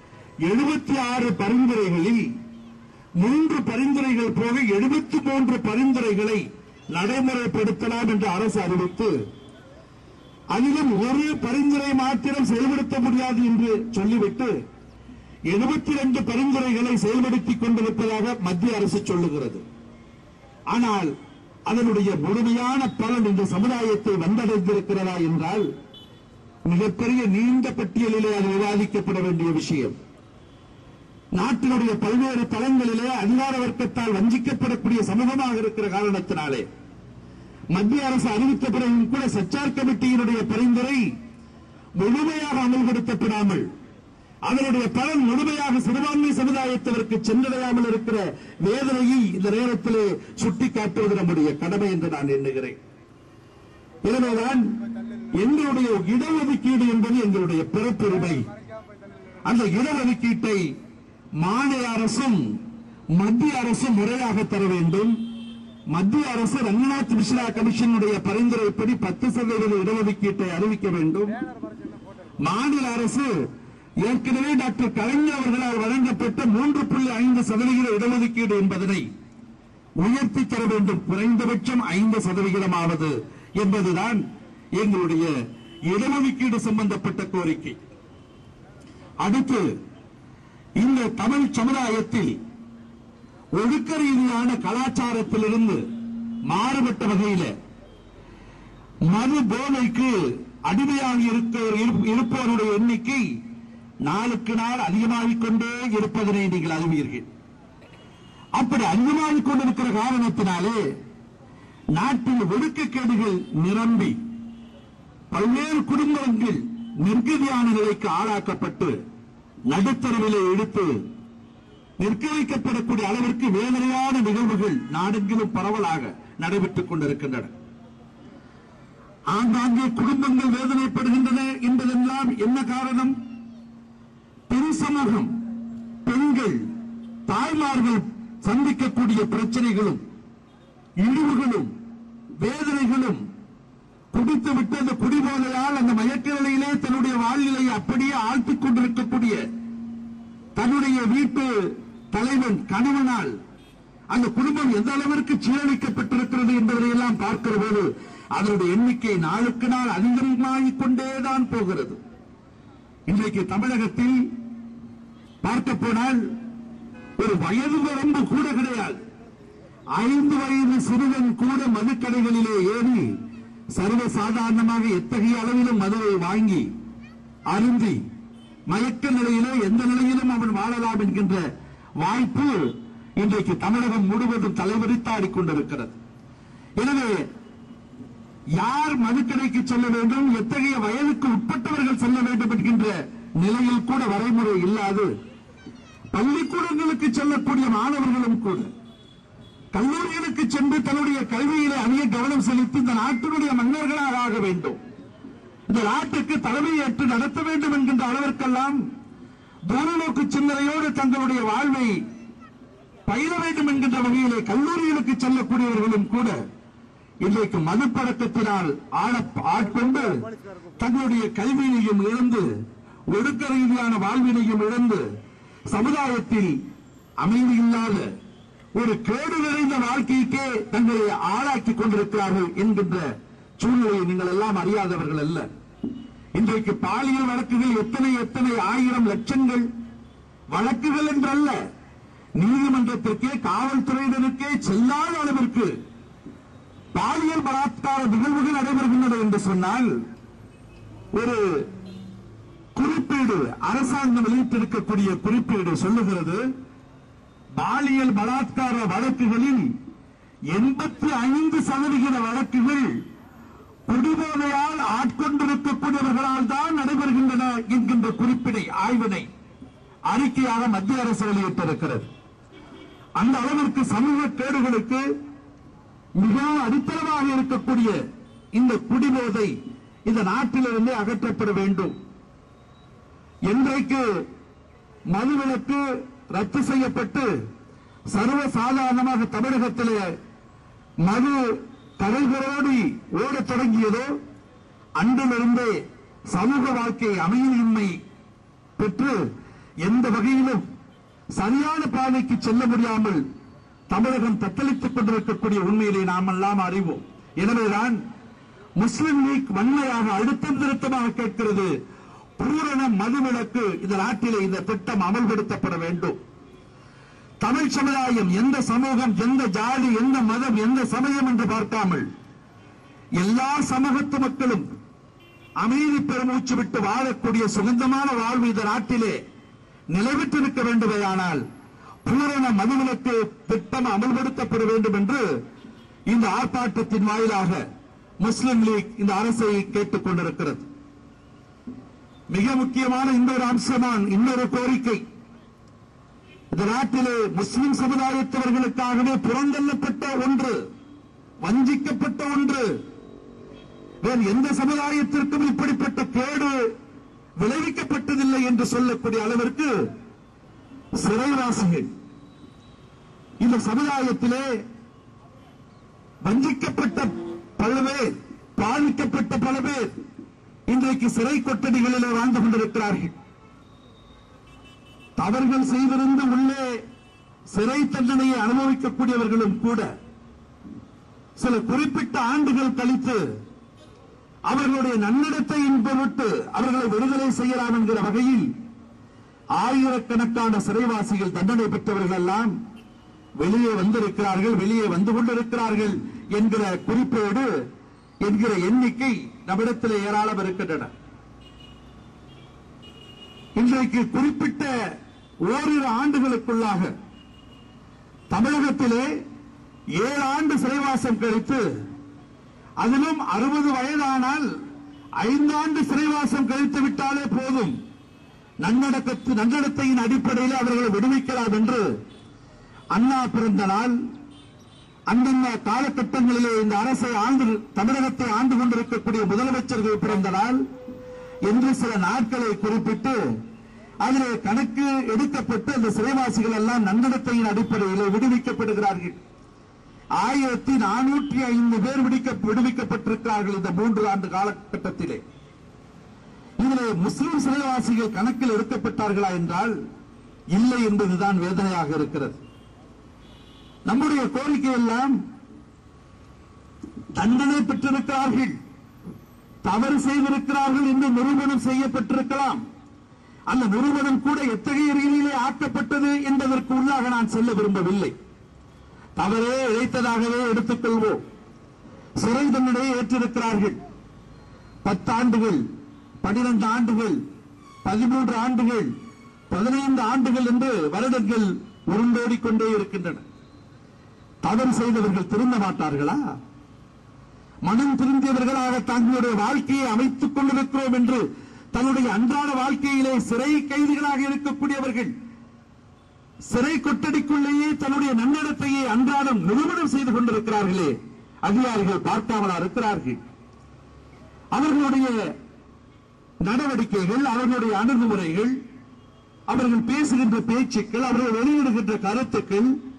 76 பரிந்துரைகளில் 3 பரிந்துரைகள் போக 73 பரிந்துரைகளை நடைமுறைப்படுத்தலாம் என்று அரசு அறிவித்து, அதிலும் ஒரு பரிந்துரை மாத்திரம் செயல்படுத்த முடியாது என்று சொல்லிவிட்டு 72 பரிந்துரைகளை செயல்படுத்திக் கொண்டிருப்பதாக மத்திய அரசு சொல்லுகிறது. ஆனால் அதனுடைய முழுமையான பலன் இந்த சமுதாயத்தை வந்தடைந்திருக்கிறதா என்றால் மிகப்பெரிய நீண்ட பட்டியலிலே அது விவாதிக்கப்பட வேண்டிய விஷயம். நாட்டினுடைய பல்வேறு தளங்களிலே அதிகார வர்க்கத்தால் வஞ்சிக்கப்படக்கூடிய சமூகமாக இருக்கிற காரணத்தினாலே மத்திய அரசு அறிவித்த பிறகும் கூட சச்சார் கமிட்டியினுடைய பரிந்துரை முழுமையாக அமல்படுத்தப்படாமல் அதனுடைய பலன் முழுமையாக சிறுபான்மை சமுதாயத்திற்கு சென்றடையாமல் இருக்கிற வேதனையை இந்த நேரத்திலே சுட்டிக்காட்டுவது நம்முடைய கடமை என்று நான் எண்ணுகிறேன். எனவேதான் எங்களுடைய இடஒதுக்கீடு என்பது எங்களுடைய பிறப்புரிமை. அந்த இடஒதுக்கீட்டை மாநில அரசும் மத்திய அரசும் முறையாக தர வேண்டும். மத்திய அரசு ரங்கநாத் மிஸ்ரா கமிஷனுடைய பரிந்துரைப்படி 10% இடஒதுக்கீட்டை அறிவிக்க வேண்டும். மாநில அரசு ஏற்கனவே டாக்டர் கலைஞர் அவர்களால் வழங்கப்பட்ட 3.5% இடஒதுக்கீடு என்பதனை உயர்த்தி தர வேண்டும். குறைந்தபட்சம் 5% என்பதுதான் எங்களுடைய இடஒதுக்கீடு சம்பந்தப்பட்ட கோரிக்கை. அடுத்து, இந்த தமிழ் சமுதாயத்தில் ஒழுக்க ரீதியான கலாச்சாரத்திலிருந்து மாறுபட்ட வகையில் மது போதைக்கு அடிமையாக இருப்பவருடைய எண்ணிக்கை நாளுக்கு நாள் அதிகமாகிக் கொண்டே இருப்பதனை நீங்கள் அறிவீர்கள். அப்படி அதிகமாகிக் கொண்டிருக்கிற காரணத்தினாலே நாட்டில் ஒழுக்கக்கேடுகள் நிரம்பி பல்வேறு குடும்பங்கள் நிர்கதியான நிலைக்கு ஆளாக்கப்பட்டு நடுத்தரவிலே எடுத்து நிற்க வைக்கப்படக்கூடிய அளவிற்கு வேதனையான நிகழ்வுகள் நாடெங்கிலும் பரவலாக நடைபெற்றுக் கொண்டிருக்கின்றன. ஆங்காங்கே குடும்பங்கள் வேதனைப்படுகின்றன என்பதெல்லாம் என்ன காரணம்? பெரு சமூகம், பெண்கள், தாய்மார்கள் சந்திக்கக்கூடிய பிரச்சனைகளும் இழிவுகளும் வேதனைகளும் குடித்துவிட்டு அந்த குடிபோதையால் அந்த மயக்க நிலையிலே தன்னுடைய வாழ்நிலையை அப்படியே ஆழ்த்திக் கொண்டிருக்கக்கூடிய தன்னுடைய வீட்டு தலைவன் கணவனால் அந்த குடும்பம் எந்த அளவிற்கு சீரழிக்கப்பட்டிருக்கிறது என்பதை எல்லாம் பார்க்கிற போது அதனுடைய எண்ணிக்கை நாளுக்கு நாள் அதிகமாகிக் கொண்டேதான் போகிறது. இன்றைக்கு தமிழகத்தில் பார்க்க போனால் ஒரு வயது வரம்பு கூட கிடையாது. 5 வயது சிறுவன் கூட மதுக்கடைகளிலே ஏறி சர்வசாதாரணமாக எத்தகைய அளவிலும் மதுவை வாங்கி அருந்தி மயக்க நிலையிலே எந்த நிலையிலும் அவன் வாழலாம் என்கின்ற வாய்ப்பு இன்றைக்கு தமிழகம் முழுவதும் தலைவரித்தாடிக் கொண்டிருக்கிறது. எனவே யார் மதுக்கடைக்கு செல்ல வேண்டும், எத்தகைய வயதுக்கு உட்பட்டவர்கள் செல்ல வேண்டும் என்கின்ற நிலையில் கூட வரைமுறை இல்லாது பள்ளிக்கூடங்களுக்கு செல்லக்கூடிய மாணவர்களும் கூட கல்லூரிகளுக்கு சென்று தன்னுடைய கல்வியிலே அதிக கவனம் செலுத்தி இந்த நாட்டினுடைய மன்னர்களாக ஆக வேண்டும், இந்த நாட்டுக்கு தலைமையேற்று நடத்த வேண்டும் என்கின்ற அளவிற்கெல்லாம் தூரநோக்கு சிந்தனையோடு தங்களுடைய வாழ்வை பயில வேண்டும் என்கின்ற வகையிலே கல்லூரிகளுக்கு செல்லக்கூடியவர்களும் கூட இன்றைக்கு மதுப்பழக்கத்தினால் ஆட்கொண்டு தங்களுடைய கல்வியையும் இழந்து ஒடுக்க ரீதியான வாழ்வினையும் இழந்து சமுதாயத்தில் அமைதி இல்லாத ஒரு கேடு நிறைந்த வாழ்க்கைக்கே தங்களை ஆளாக்கிக் கொண்டிருக்கிறார்கள் என்கின்ற சூழ்நிலையை நீங்கள் எல்லாம் அறியாதவர்கள் அல்ல. இன்றைக்கு பாலியல் வழக்குகள் எத்தனை எத்தனை ஆயிரம் லட்சங்கள் வழக்குகள் என்றல்ல, நீதிமன்றத்திற்கே காவல்துறையினருக்கே செல்லாத அளவிற்கு பாலியல் பலாத்கார நிகழ்வுகள் நடைபெறுகின்றன என்று சொன்னால், ஒரு குறிப்பீடு அரசாங்கம் வெளியிட்டிருக்கக்கூடிய குறிப்பீடு சொல்லுகிறது, பாலியல் பலாத்கார வழக்குகளில் 85% வழக்குகள் குடிபோதையால் ஆட்கொண்டிருக்கக்கூடியவர்களால் தான் நடைபெறுகின்றன என்கின்ற குறிப்பினை ஆய்வினை அறிக்கையாக மத்திய அரசு வெளியிட்டிருக்கிறது. அந்த அளவிற்கு சமூக கேடுகளுக்கு மிகவும் அடித்தளமாக இருக்கக்கூடிய இந்த குடிபோதை இந்த நாட்டிலிருந்து அகற்றப்பட வேண்டும். இன்றைக்கு மதுவிலக்கு ரத்து செய்யப்பட்டு சர்வசாதாரணமாக தமிழகத்திலே மது கரைகளோடு ஓடத் தொடங்கியதோ அன்றிலிருந்தே சமூக வாழ்க்கை அமைதியின்மை பெற்று எந்த வகையிலும் சரியான பாதைக்கு செல்ல முடியாமல் தமிழகம் தத்தளித்துக் கொண்டிருக்கக்கூடிய உண்மையிலே நாம் எல்லாம் அறிவோம். எனவேதான் முஸ்லிம் லீக் வன்மையாக அழுத்தம் திருத்தமாக கேட்கிறது, பூரண மதுவிலக்கு இந்த நாட்டிலே இந்த திட்டம் அமல்படுத்தப்பட வேண்டும். தமிழ் சமுதாயம் எந்த சமூகம், எந்த ஜாதி, எந்த மதம், எந்த சமயம் என்று பார்க்காமல் எல்லா சமூகத்து மக்களும் அமைதி பெருமூச்சு விட்டு வாழக்கூடிய சுகந்தமான வாழ்வு இந்த நாட்டிலே நிலைபெற்றிருக்க வேண்டுமையானால் பூரண மதுவிலக்கு திட்டம் அமல்படுத்தப்பட வேண்டும் என்று இந்த ஆர்ப்பாட்டத்தின் வாயிலாக முஸ்லிம் லீக் இந்த அரசை கேட்டுக் கொண்டிருக்கிறது. மிக முக்கியமான இன்னொரு அம்சமான இன்னொரு கோரிக்கை, இந்த நாட்டிலே முஸ்லிம் சமுதாயத்தவர்களுக்காகவே புறந்தள்ளப்பட்ட ஒன்று, வஞ்சிக்கப்பட்ட ஒன்று, வேறு எந்த சமுதாயத்திற்கும் இப்படிப்பட்ட கேடு விளைவிக்கப்பட்டதில்லை என்று சொல்லக்கூடிய அளவிற்கு சிறைவாசிகள் இந்த சமுதாயத்திலே வஞ்சிக்கப்பட்ட பல பேர், பாதிக்கப்பட்ட பல பேர் இன்றைக்கு சிறை கொட்டடிகளிலே வாழ்ந்து கொண்டிருக்கிறார்கள். தவறுகள் செய்திருந்து உள்ளே சிறை தண்டனையை அனுபவிக்கக்கூடியவர்களும் கூட சில குறிப்பிட்ட ஆண்டுகள் கழித்து அவர்களுடைய நன்னடத்தையின் பொருட்டு அவர்களை விடுதலை செய்யலாம் என்கிற வகையில் ஆயிரக்கணக்கான சிறைவாசிகள் தண்டனை பெற்றவர்கள் எல்லாம் வெளியே வந்திருக்கிறார்கள், வெளியே வந்து கொண்டிருக்கிறார்கள் என்கிற குறிப்போடு என்கிற எண்ணிக்கை நம்மிடத்தில் ஏராளம் இருக்கின்றன. இன்றைக்கு குறிப்பிட்ட ஓரிரு ஆண்டுகளுக்குள்ளாக தமிழகத்திலே 7 ஆண்டு சிறைவாசம் கழித்து, அதிலும் 60 வயதானால் 5 ஆண்டு சிறைவாசம் கழித்து விட்டாலே போதும், நன்னடத்தையின் அடிப்படையில் அவர்களை விடுவிக்கலாம் என்று அண்ணா பிறந்த நாள், அந்தந்த காலகட்டங்களிலே இந்த அரசை தமிழகத்தை ஆண்டு கொண்டிருக்கக்கூடிய முதலமைச்சர்கள் பிறந்த நாள் என்று சில நாட்களை குறிப்பிட்டு அதிலே கணக்கு எடுக்கப்பட்டு அந்த சிறைவாசிகள் எல்லாம் நன்னடத்தையின் அடிப்படையில் விடுவிக்கப்படுகிறார்கள். 1405 பேர் விடுவிக்கப்பட்டிருக்கிறார்கள் இந்த 3 ஆண்டு காலகட்டத்திலே. இதிலே முஸ்லிம் சிறைவாசிகள் கணக்கில் எடுக்கப்பட்டார்களா என்றால் இல்லை என்பதுதான் வேதனையாக இருக்கிறது. நம்முடைய கோரிக்கை எல்லாம் தண்டனை பெற்றிருக்கிறார்கள், தவறு செய்திருக்கிறார்கள் என்று நிரூபணம் செய்யப்பட்டிருக்கலாம். அந்த நிரூபணம் கூட எத்தகைய ரீதியிலே ஆக்கப்பட்டது என்பதற்கு உள்ளாக நான் செல்ல விரும்பவில்லை. தவறே இழைத்ததாகவே எடுத்துக் கொள்வோம். சிறை தண்டனையை ஏற்றிருக்கிறார்கள். 10 ஆண்டுகள், 12 ஆண்டுகள், 13 ஆண்டுகள், 15 ஆண்டுகள் என்று வருடங்கள் உருண்டோடிக்கொண்டே இருக்கின்றன. தவறு செய்தவர்கள் திருந்த மாட்டார்களா? மனம் திருந்தியவர்களாக தங்களுடைய வாழ்க்கையை அமைத்துக் கொண்டிருக்கிறோம் என்று தன்னுடைய அன்றாட வாழ்க்கையிலே சிறை கைதிகளாக இருக்கக்கூடியவர்கள் சிறை கொட்டடிக்குள்ளேயே தன்னுடைய நன்னடத்தையை அன்றாடம் நிரூபணம் செய்து கொண்டிருக்கிறார்களே, அதிகாரிகள் பார்க்காமலா இருக்கிறார்கள்? அவர்களுடைய நடவடிக்கைகள், அவர்களுடைய அணுகுமுறைகள், அவர்கள் பேசுகின்ற பேச்சுக்கள், அவர்கள் வெளியிடுகின்ற கருத்துக்கள்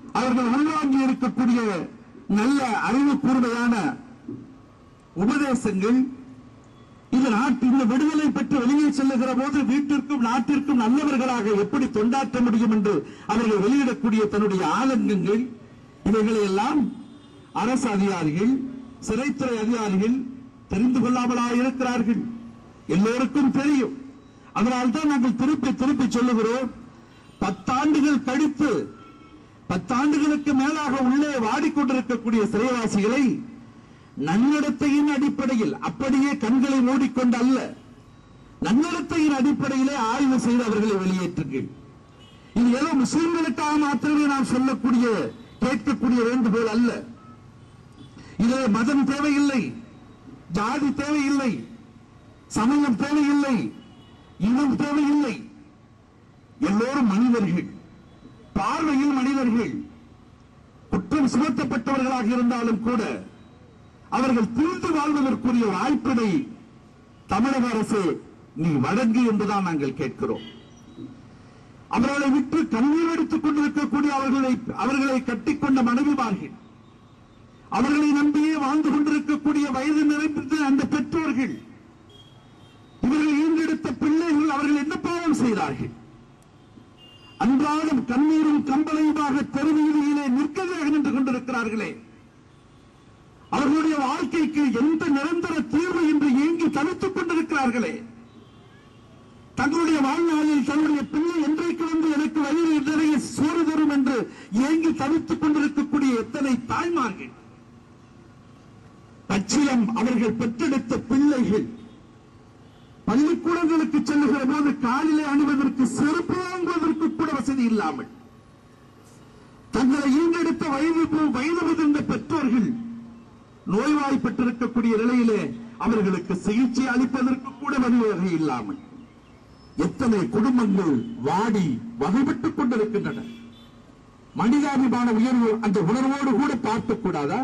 அவர்கள் உள்வாங்கி இருக்கக்கூடிய நல்ல அறிவு கூர்மையான உபதேசங்கள் இந்த விடுதலை பெற்று வெளியே செல்லுகிற போது வீட்டிற்கும் நாட்டிற்கும் நல்லவர்களாக எப்படி தொண்டாற்ற முடியும் என்று அவர்கள் வெளியிடக்கூடிய தன்னுடைய ஆலங்கங்கள், இவைகளை எல்லாம் அரசு அதிகாரிகள், சிறைத்துறை அதிகாரிகள் தெரிந்து கொள்ளாமலாக இருக்கிறார்கள். எல்லோருக்கும் தெரியும். அதனால்தான் நாங்கள் திருப்பி திருப்பி சொல்லுகிறோம், 10 ஆண்டுகள் கழித்து 10 ஆண்டுகளுக்கு மேலாக உள்ளே வாடிக்கொண்டிருக்கக்கூடிய சிறைவாசிகளை நன்னடத்தையின் அடிப்படையில், அப்படியே கண்களை மூடிக்கொண்டு அல்ல, நன்னடத்தையின் அடிப்படையிலே ஆய்வு செய்து அவர்களை வெளியேற்றுங்கள். இது ஏதோ முஸ்லிம்களுக்காக மாத்திரமே நாம் சொல்லக்கூடிய கேட்கக்கூடிய வேண்டுகோள் அல்ல. இது மதம் தேவையில்லை, ஜாதி தேவையில்லை, சமயம் தேவையில்லை, இனம் தேவையில்லை. எல்லோரும் மனிதர்கள், பார்வையில் மனிதர்கள். குற்றம் சுமத்தப்பட்டவர்களாக இருந்தாலும் கூட அவர்கள் தீர்ந்து வாழ்வதற்குரிய வாய்ப்பினை தமிழக அரசு நீ வழங்கு என்றுதான் நாங்கள் கேட்கிறோம். அவர்களை விட்டு கண்ணீர் எடுத்துக் கொண்டிருக்கக்கூடிய அவர்களை கட்டிக்கொண்ட மனைவிமார்கள், அவர்களை நம்பியே வாழ்ந்து கொண்டிருக்கக்கூடிய வயது நிறைந்த அந்த பெற்றோர்கள், இவர்கள் ஈண்டெடுத்த பிள்ளைகள் அவர்கள் என்ன பாவம் செய்தார்கள்? அன்றாடம் கண்ணீரும் கம்பளையுமாக தெருவீதியிலே நிற்கதாக நின்று கொண்டிருக்கிறார்களே, அவர்களுடைய வாழ்க்கைக்கு எந்த நிரந்தர தீர்வு என்று ஏங்கி தவித்துக் கொண்டிருக்கிறார்களே, தங்களுடைய வாழ்நாளில் தன்னுடைய பிள்ளை என்றைக்கு வந்து எனக்கு வயிறு நிறைய சோறு தரும் என்று ஏங்கி தவித்துக் கொண்டிருக்கக்கூடிய எத்தனை தாய்மார்கள், பச்சிலம் அவர்கள் பெற்றெடுத்த பிள்ளைகள் பள்ளிக்கூடங்களுக்கு செல்லுகிற போது காலிலே அணிவதற்கு செருப்பு வாங்குவதற்கு கூட வசதி இல்லாமல், தங்களை ஈண்டெடுத்த வயது முதிர்ந்த பெற்றோர்கள் நோய்வாய்ப்பட்டிருக்கக்கூடிய நிலையிலே அவர்களுக்கு சிகிச்சை அளிப்பதற்கு கூட வழிவகை இல்லாமல் எத்தனை குடும்பங்கள் வாடி வகைப்பட்டுக் கொண்டிருக்கின்றன. மனிதாபிமான உயர்வு அந்த உணர்வோடு கூட பார்க்கக்கூடாதா?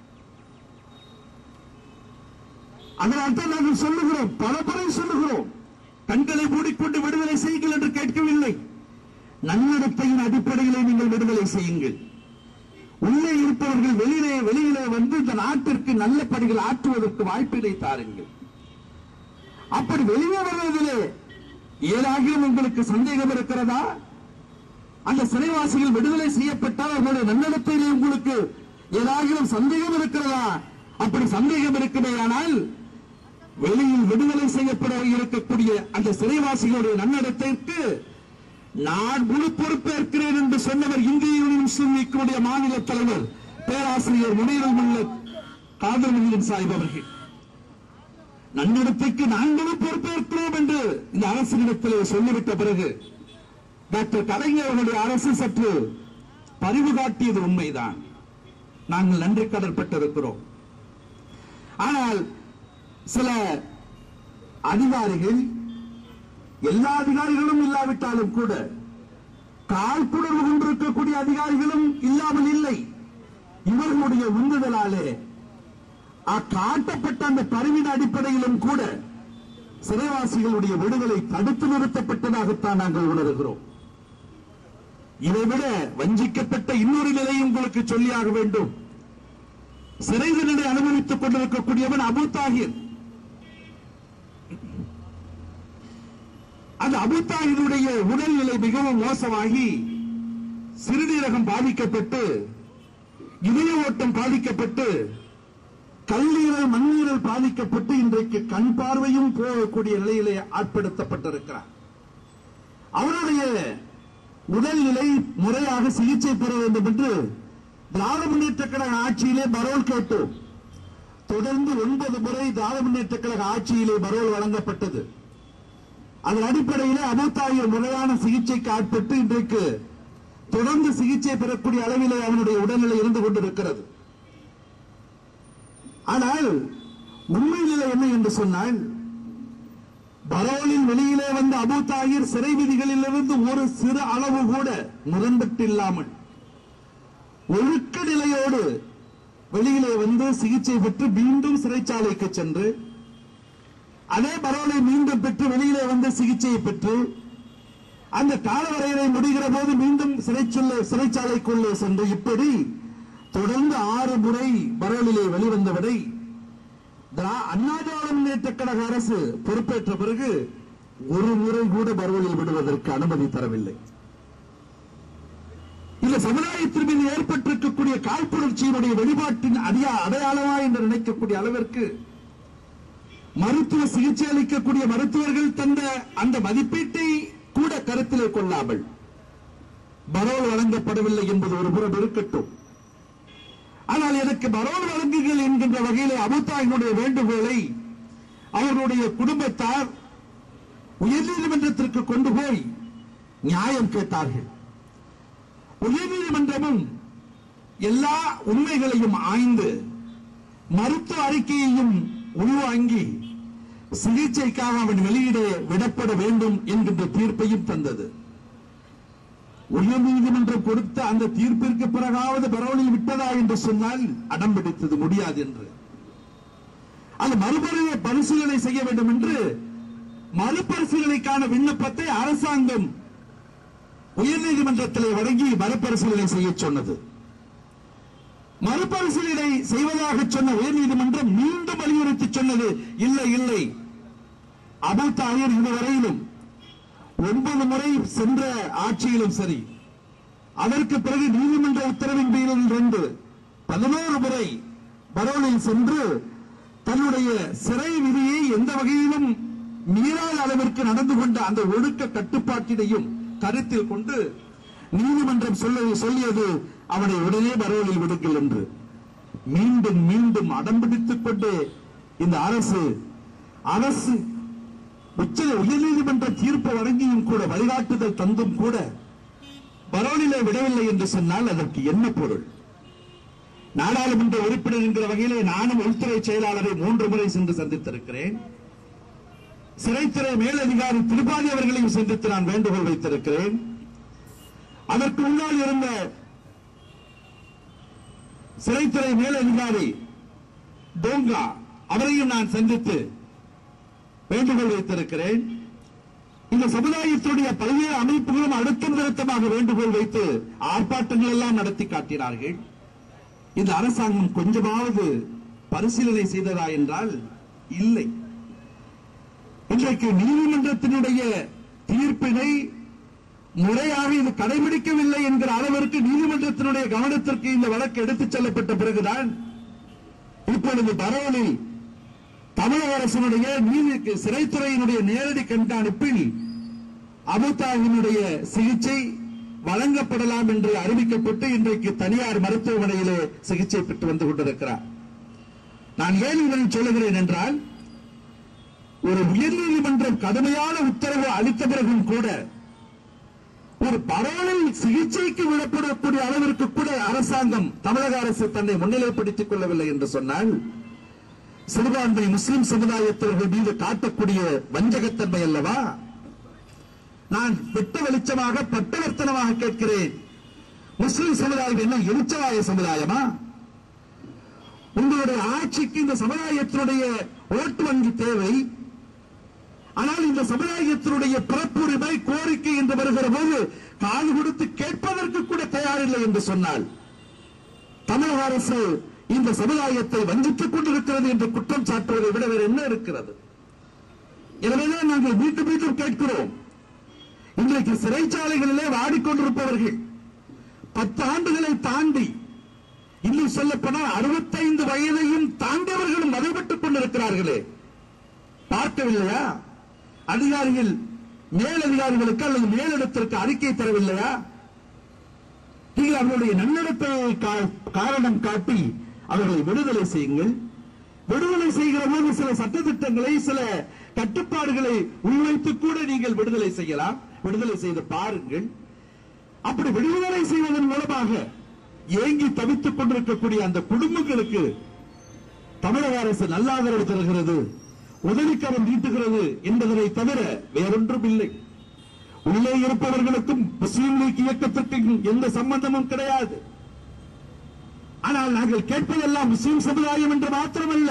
அதனால்தான் நாங்கள் சொல்லுகிறோம், பல முறை சொல்லுகிறோம், கண்களை மூடிக்கொண்டு விடுதலை செய்யுங்கள் என்று கேட்கவில்லை. நன்னடத்தையின் அடிப்படையிலே நீங்கள் விடுதலை செய்யுங்கள். உள்ளே இருப்பவர்கள் வெளியிலே வந்து இந்த நாட்டிற்கு நல்ல பணிகள் ஆற்றுவதற்கு வாய்ப்பினை தாருங்கள். அப்படி வெளியே வருவதிலே ஏதாகிலும் உங்களுக்கு சந்தேகம் இருக்கிறதா? அந்த சிறைவாசிகள் விடுதலை செய்யப்பட்டால் அவர்களுடைய நன்னடத்தையிலே உங்களுக்கு ஏதாகிலும் சந்தேகம் இருக்கிறதா? அப்படி சந்தேகம் இருக்குமேயானால் வெளியில் விடுதலை செய்யப்பட இருக்கக்கூடிய அந்த சிறைவாசிகளுடைய நன்னடத்தைக்கு நான் முழு பொறுப்பேற்கிறேன் என்று சொன்னவர் இந்திய யூனியன் முஸ்லிம் லீக்கினுடைய மாநில தலைவர் பேராசிரியர் முனீருல் முல்லத் காதர் முஹிதீன் சாஹிப் அவர்கள். நன்னடத்தைக்கு நாங்களும் பொறுப்பேற்கிறோம் என்று இந்த அரசினிடத்திலே சொல்லிவிட்ட பிறகு டாக்டர் கலைஞர் அவர்களுடைய அரசு சற்று பரிவு காட்டியது உண்மைதான். நாங்கள் நன்றி கடன்பட்டிருக்கிறோம். ஆனால் சில அதிகாரிகள், எல்லா அதிகாரிகளும் இல்லாவிட்டாலும் கூட காழ்ப்புணர்வு கொண்டிருக்கக்கூடிய அதிகாரிகளும் இல்லாமல் இல்லை. இவர்களுடைய உந்துதலாலே காட்டப்பட்ட அந்த பரிவின் அடிப்படையிலும் கூட சிறைவாசிகளுடைய விடுதலை தடுத்து நிறுத்தப்பட்டதாகத்தான் நாங்கள் உணர்கிறோம். இதைவிட வஞ்சிக்கப்பட்ட இன்னொரு நிலையை உங்களுக்கு சொல்லியாக வேண்டும். சிறை தண்டனை அனுபவித்துக் கொண்டிருக்கக்கூடியவன் அபு தாஹிர். அந்த அபு தாஹிருடைய உடல்நிலை மிகவும் மோசமாகி சிறுநீரகம் பாதிக்கப்பட்டு, இதய ஓட்டம் பாதிக்கப்பட்டு, கல்லீரல் மண்ணீரல் பாதிக்கப்பட்டு இன்றைக்கு கண் பார்வையும் போகக்கூடிய நிலையிலே ஆட்படுத்தப்பட்டிருக்கிறார். அவருடைய உடல்நிலை முறையாக சிகிச்சை பெற வேண்டும் என்று திராவிட முன்னேற்ற கழக ஆட்சியிலே பரோல் கேட்டோம். தொடர்ந்து 9 முறை திராவிட முன்னேற்ற கழக ஆட்சியிலே பரோல் வழங்கப்பட்டது. அதன் அடிப்படையிலே அபு தாஹிர் முறையான சிகிச்சைக்கு ஆட்பட்டு இன்றைக்கு தொடர்ந்து சிகிச்சை பெறக்கூடிய அளவிலே அவனுடைய உடல்நிலை இருந்து கொண்டிருக்கிறது. ஆனால் உண்மை நிலை என்ன என்று சொன்னால், பரோலில் வெளியிலே வந்த அபு தாஹிர் சிறை விதிகளிலிருந்து ஒரு சிறு அளவு கூட முரண்பட்டு இல்லாமல் ஒழுக்க நிலையோடு வெளியிலே வந்து சிகிச்சை பெற்று மீண்டும் சிறைச்சாலைக்கு சென்று, அதே பரோலை மீண்டும் பெற்று வெளியிலே வந்து சிகிச்சையை பெற்று அந்த காலவரையறை முடிகிற போது மீண்டும் சிறைச்சாலைக்குள்ளே சென்று இப்படி தொடர்ந்து 6 முறை பரோலிலே வெளிவந்தவரை அண்ணா திராவிட முன்னேற்றக் கழக அரசு பொறுப்பேற்ற பிறகு ஒரு முறை கூட பரோலில் விடுவதற்கு அனுமதி தரவில்லை. இந்த சமுதாயத்தின் மீது ஏற்பட்டிருக்கக்கூடிய காழ்ப்புணர்ச்சியினுடைய வெளிப்பாட்டின் அடையாளமா என்று நினைக்கக்கூடிய அளவிற்கு மருத்துவ சிகிச்சை அளிக்கக்கூடிய மருத்துவர்கள் தந்த அந்த மதிப்பீட்டை கூட கருத்திலே கொள்ளாமல் பரோல் வழங்கப்படவில்லை என்பது ஒரு புறம் இருக்கட்டும். ஆனால் எனக்கு பரோல் வழங்குகள் என்கின்ற வகையிலே அபுதாயினுடைய வேண்டுகோளை அவர்களுடைய குடும்பத்தார் உயர்நீதிமன்றத்திற்கு கொண்டு போய் நியாயம் கேட்டார்கள். உயர்நீதிமன்றமும் எல்லா உண்மைகளையும் ஆய்ந்து மருத்துவ அறிக்கையையும் உள்வாங்கி சிகிச்சைக்காக அவன் வெளியிட விடப்பட வேண்டும் என்கின்ற தீர்ப்பையும் தந்தது. உயர்நீதிமன்றம் கொடுத்த அந்த தீர்ப்பிற்கு பிறகாவது பரோலில் விட்டதா என்று சொன்னால் அடம் பிடித்தது முடியாது என்று அந்த மறுபரிசீலனை செய்ய வேண்டும் என்று மறுபரிசீலனைக்கான விண்ணப்பத்தை அரசாங்கம் உயர்நீதிமன்றத்திலே வழங்கி மறுபரிசீலனை செய்ய சொன்னது. மறுபரிசீலனை செய்வதாக சொன்ன உயர்நீதிமன்றம் மீண்டும் வலியுறுத்தி சொன்னது, இல்லை இல்லை, அபுதாயர் இதுவரையிலும் 9 முறை சென்ற ஆட்சியிலும் சரி, அதற்கு பிறகு நீதிமன்ற உத்தரவின் பேரில் 11 முறை பரோலில் சென்று தன்னுடைய சிறை விதியை எந்த வகையிலும் மீறாத அளவிற்கு நடந்து கொண்ட அந்த ஒழுக்க கட்டுப்பாட்டினையும் கருத்தில் கொண்டு நீதிமன்றம் சொல்லியது அவனை உடனே பரோலில் விடுங்கள் என்று. மீண்டும் மீண்டும் அடம்பிடித்துக் கொண்டு இந்த அரசு உயர்நீதிமன்ற தீர்ப்பு வழங்கியும் கூட வழிகாட்டுதல் தந்தும் கூட பரோலிலே விடவில்லை என்று சொன்னால் அதற்கு என்ன பொருள்? நாடாளுமன்ற உறுப்பினர் என்கிற வகையிலே நானும் உள்துறை செயலாளரை 3 முறை சென்று சந்தித்திருக்கிறேன். சிறைத்துறை மேலதிகாரி திரிபாதி அவர்களையும் சந்தித்து நான் வேண்டுகோள் வைத்திருக்கிறேன். அதற்கு முன்னால் இருந்த சிறைத்துறை மேலதிகாரி டோங்கா அவரையும் நான் சந்தித்து வேண்டுகோள் வைத்திருக்கிறேன். இந்த சமுதாயத்துடைய பல்வேறு அமைப்புகளும் அழுத்தம் திருத்தமாக வேண்டுகோள் வைத்து ஆர்ப்பாட்டங்கள் எல்லாம் நடத்தி காட்டினார்கள். இந்த அரசாங்கம் கொஞ்சமாவது பரிசீலனை செய்ததா என்றால் இல்லை. இன்றைக்கு நீதிமன்றத்தினுடைய தீர்ப்பினை முறையாக இது கடைபிடிக்கவில்லை என்கிற அளவிற்கு நீதிமன்றத்தினுடைய கவனத்திற்கு இந்த வழக்கு எடுத்துச் செல்லப்பட்ட பிறகுதான் இப்பொழுது பரோலில் தமிழக அரசினுடைய சிறைத்துறையினுடைய நேரடி கண்காணிப்பில் அபுதாயினுடைய சிகிச்சை வழங்கப்படலாம் என்று அறிவிக்கப்பட்டு இன்றைக்கு தனியார் மருத்துவமனையிலே சிகிச்சை பெற்று வந்து கொண்டிருக்கிறார். நான் ஏன் இதனை சொல்லுகிறேன் என்றால், ஒரு உயர்நீதிமன்றம் கடுமையான உத்தரவு அளித்த பிறகும் கூட ஒரு பரோலில் சிகிச்சைக்கு விடப்படக்கூடிய அளவிற்கு கூட அரசாங்கம் தமிழக அரசு தன்னை முன்னிலைப்படுத்திக் கொள்ளவில்லை என்று சொன்னால் சிறுபான்மை முஸ்லிம் சமுதாயத்தினர்கள் மீது காட்டக்கூடிய வஞ்சகத்தன்மை அல்லவா? நான் வெட்ட வெளிச்சமாக பட்டவர்த்தனமாக கேட்கிறேன், முஸ்லிம் சமுதாயம் என்ன எரிச்சவாய சமுதாயமா? உங்களுடைய ஆட்சிக்கு இந்த சமுதாயத்தினுடைய ஓட்டு வங்கி தேவை. ஆனால் இந்த சமுதாயத்தினுடைய பிறப்புரிமை கோரிக்கை என்று வருகிற போது காது கொடுத்து கேட்பதற்கு கூட தயாரில்லை என்று சொன்னால் தமிழக அரசு இந்த சமுதாயத்தை வஞ்சித்துக் கொண்டிருக்கிறது என்று குற்றம் சாட்டுவதை விட வேறு என்ன இருக்கிறது? எனவேதான் நாங்கள் மீண்டும் மீண்டும் கேட்கிறோம். இன்றைக்கு சிறைச்சாலைகளிலே வாடிக்கொண்டிருப்பவர்கள் 10 ஆண்டுகளை தாண்டி, இன்னும் சொல்லப்போனால் 65 வயதையும் தாண்டியவர்களும் மதைப்பட்டுக் கொண்டிருக்கிறார்களே, பார்க்கவில்லையா? அதிகாரிகள் மேலதிகாரிகளுக்கு அல்லது மேலிடத்திற்கு அறிக்கை தரவில்லையா? நீங்கள் அவர்களுடைய நன்னடத்தை காரணம் காட்டி அவர்களை விடுதலை செய்யுங்கள். விடுதலை செய்கிற போது சில சட்டத்திட்டங்களை, சில கட்டுப்பாடுகளை உள்வைத்து கூட நீங்கள் விடுதலை செய்யலாம். விடுதலை செய்து பாருங்கள். அப்படி விடுதலை செய்வதன் மூலமாக ஏங்கி தவித்துக் கொண்டிருக்கக்கூடிய அந்த குடும்பங்களுக்கு தமிழக அரசு நல்ல ஆதரவு தருகிறது, உதவிக்கரம் நீட்டுகிறது என்பதனை தவிர வேறொன்றும் இல்லை. உள்ளே இருப்பவர்களுக்கும் முஸ்லீம் லீக் இயக்கத்திற்கும் எந்த சம்பந்தமும் கிடையாது. ஆனால் நாங்கள் கேட்பதெல்லாம் முஸ்லீம் சமுதாயம் என்று மாத்திரமல்ல,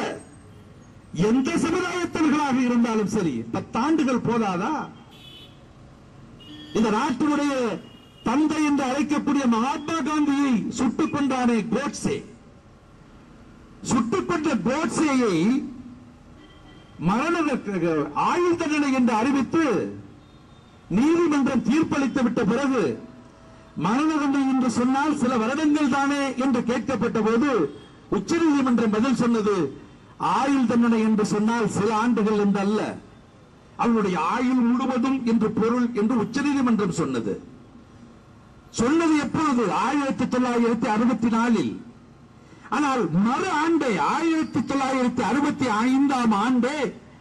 எந்த சமுதாயத்தவர்களாக இருந்தாலும் சரி, 10 ஆண்டுகள் போதாதா? இந்த நாட்டினுடைய தந்தை என்று அழைக்கக்கூடிய மகாத்மா காந்தியை சுட்டுக் கொண்டானே கோட்சே, சுட்டுக் கொண்ட கோட்சேயை மரண ஆயுள் தண்டனை என்று அறிவித்து நீதிமன்றம் தீர்ப்பளித்து விட்ட பிறகு மரண தண்டனை என்று சொன்னால் சில வருடங்கள் தானே என்று கேட்கப்பட்ட போது உச்சநீதிமன்றம் பதில் சொன்னது, ஆயுள் தண்டனை என்று சொன்னால் சில ஆண்டுகள் என்று அல்ல, அவருடைய ஆயுள் முழுவதும் என்று பொருள் என்று உச்சநீதிமன்றம் சொன்னது. சொன்னது எப்பொழுது? 1964. ஆனால் மறு ஆண்டே 1965 ஆண்டே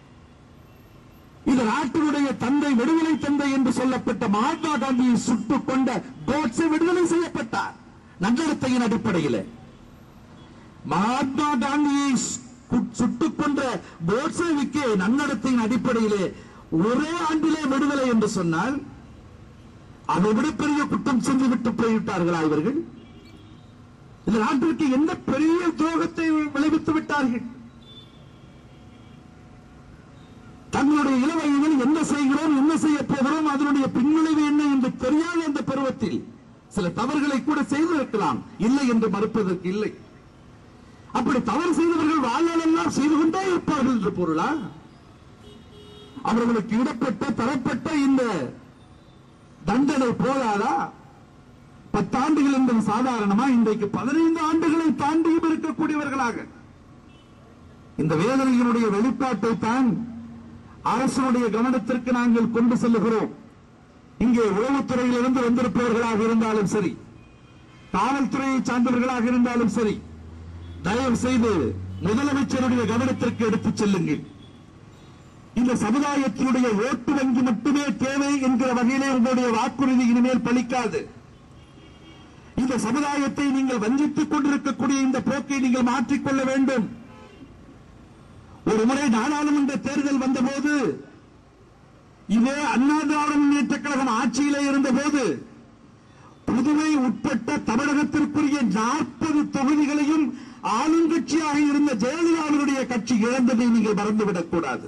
இந்த நாட்டினுடைய தந்தை, விடுதலை தந்தை என்று சொல்லப்பட்ட மகாத்மா காந்தியை சுட்டுக் கொண்ட கோட்சே விடுதலை செய்யப்பட்டார். நன்னடத்தையின் அடிப்படையில் மகாத்மா காந்தியை சுட்டுக் கொண்ட கோட்சேவுக்கு நன்னடத்தையின் அடிப்படையிலே ஒரே ஆண்டிலே விடுதலை என்று சொன்னால் அதை விட பெரிய குற்றம் செஞ்சுவிட்டு போய்விட்டார்களா இவர்கள்? இந்த நாட்டிற்கு எந்த பெரிய துரோகத்தை விளைவித்து விட்டார்கள்? தங்களுடைய இளவயதில் என்ன செய்கிறோம், என்ன செய்ய போகிறோம், அதனுடைய பின்விளைவு என்ன என்று தெரியாத அந்த பருவத்தில் சில தவறுகளை கூட செய்திருக்கலாம், இல்லை என்று மறுப்பதற்கு இல்லை. அப்படி தவறு செய்தவர்கள் வாழ்நாள் எல்லாம் செய்து கொண்டே இருப்பார்கள் என்று பொருளா? அவர்களுக்கு இடப்பட்ட தரப்பட்ட இந்த தண்டனை போதாதா? 10 ஆண்டுகள் என்பது சாதாரணமா? இன்றைக்கு 15 ஆண்டுகளை தாண்டியும் இருக்கக்கூடியவர்களாக இந்த வேதனையினுடைய வெளிப்பாட்டை தான் அரசுடைய கவனத்திற்கு நாங்கள் கொண்டு செல்லுகிறோம். இங்கே உளவுத்துறையிலிருந்து வந்திருப்பவர்களாக இருந்தாலும் சரி, காவல்துறையை சார்ந்தவர்களாக இருந்தாலும் சரி, தயவு செய்து முதலமைச்சருடைய கவனத்திற்கு எடுத்துச் செல்லுங்கள். இந்த சமுதாயத்தினுடைய ஓட்டு வங்கி மட்டுமே தேவை என்கிற வகையிலே உங்களுடைய வாக்குறுதி இனிமேல் பலிக்காது. இந்த சமுதாயத்தை நீங்கள் வஞ்சித்துக் கொண்டிருக்கக்கூடிய இந்த போக்கை நீங்கள் மாற்றிக்கொள்ள வேண்டும். ஒரு முறை நாடாளுமன்ற தேர்தல் வந்தபோது, இதே அண்ணா திராவிட முன்னேற்றக் கழகம் ஆட்சியிலே இருந்தபோது, புதுவை உட்பட்ட தமிழகத்திற்குரிய 40 தொகுதிகளையும் ஆளுங்கட்சியாக இருந்த ஜெயலலிதாவுடைய கட்சி இழந்ததை நீங்கள் மறந்துவிடக் கூடாது.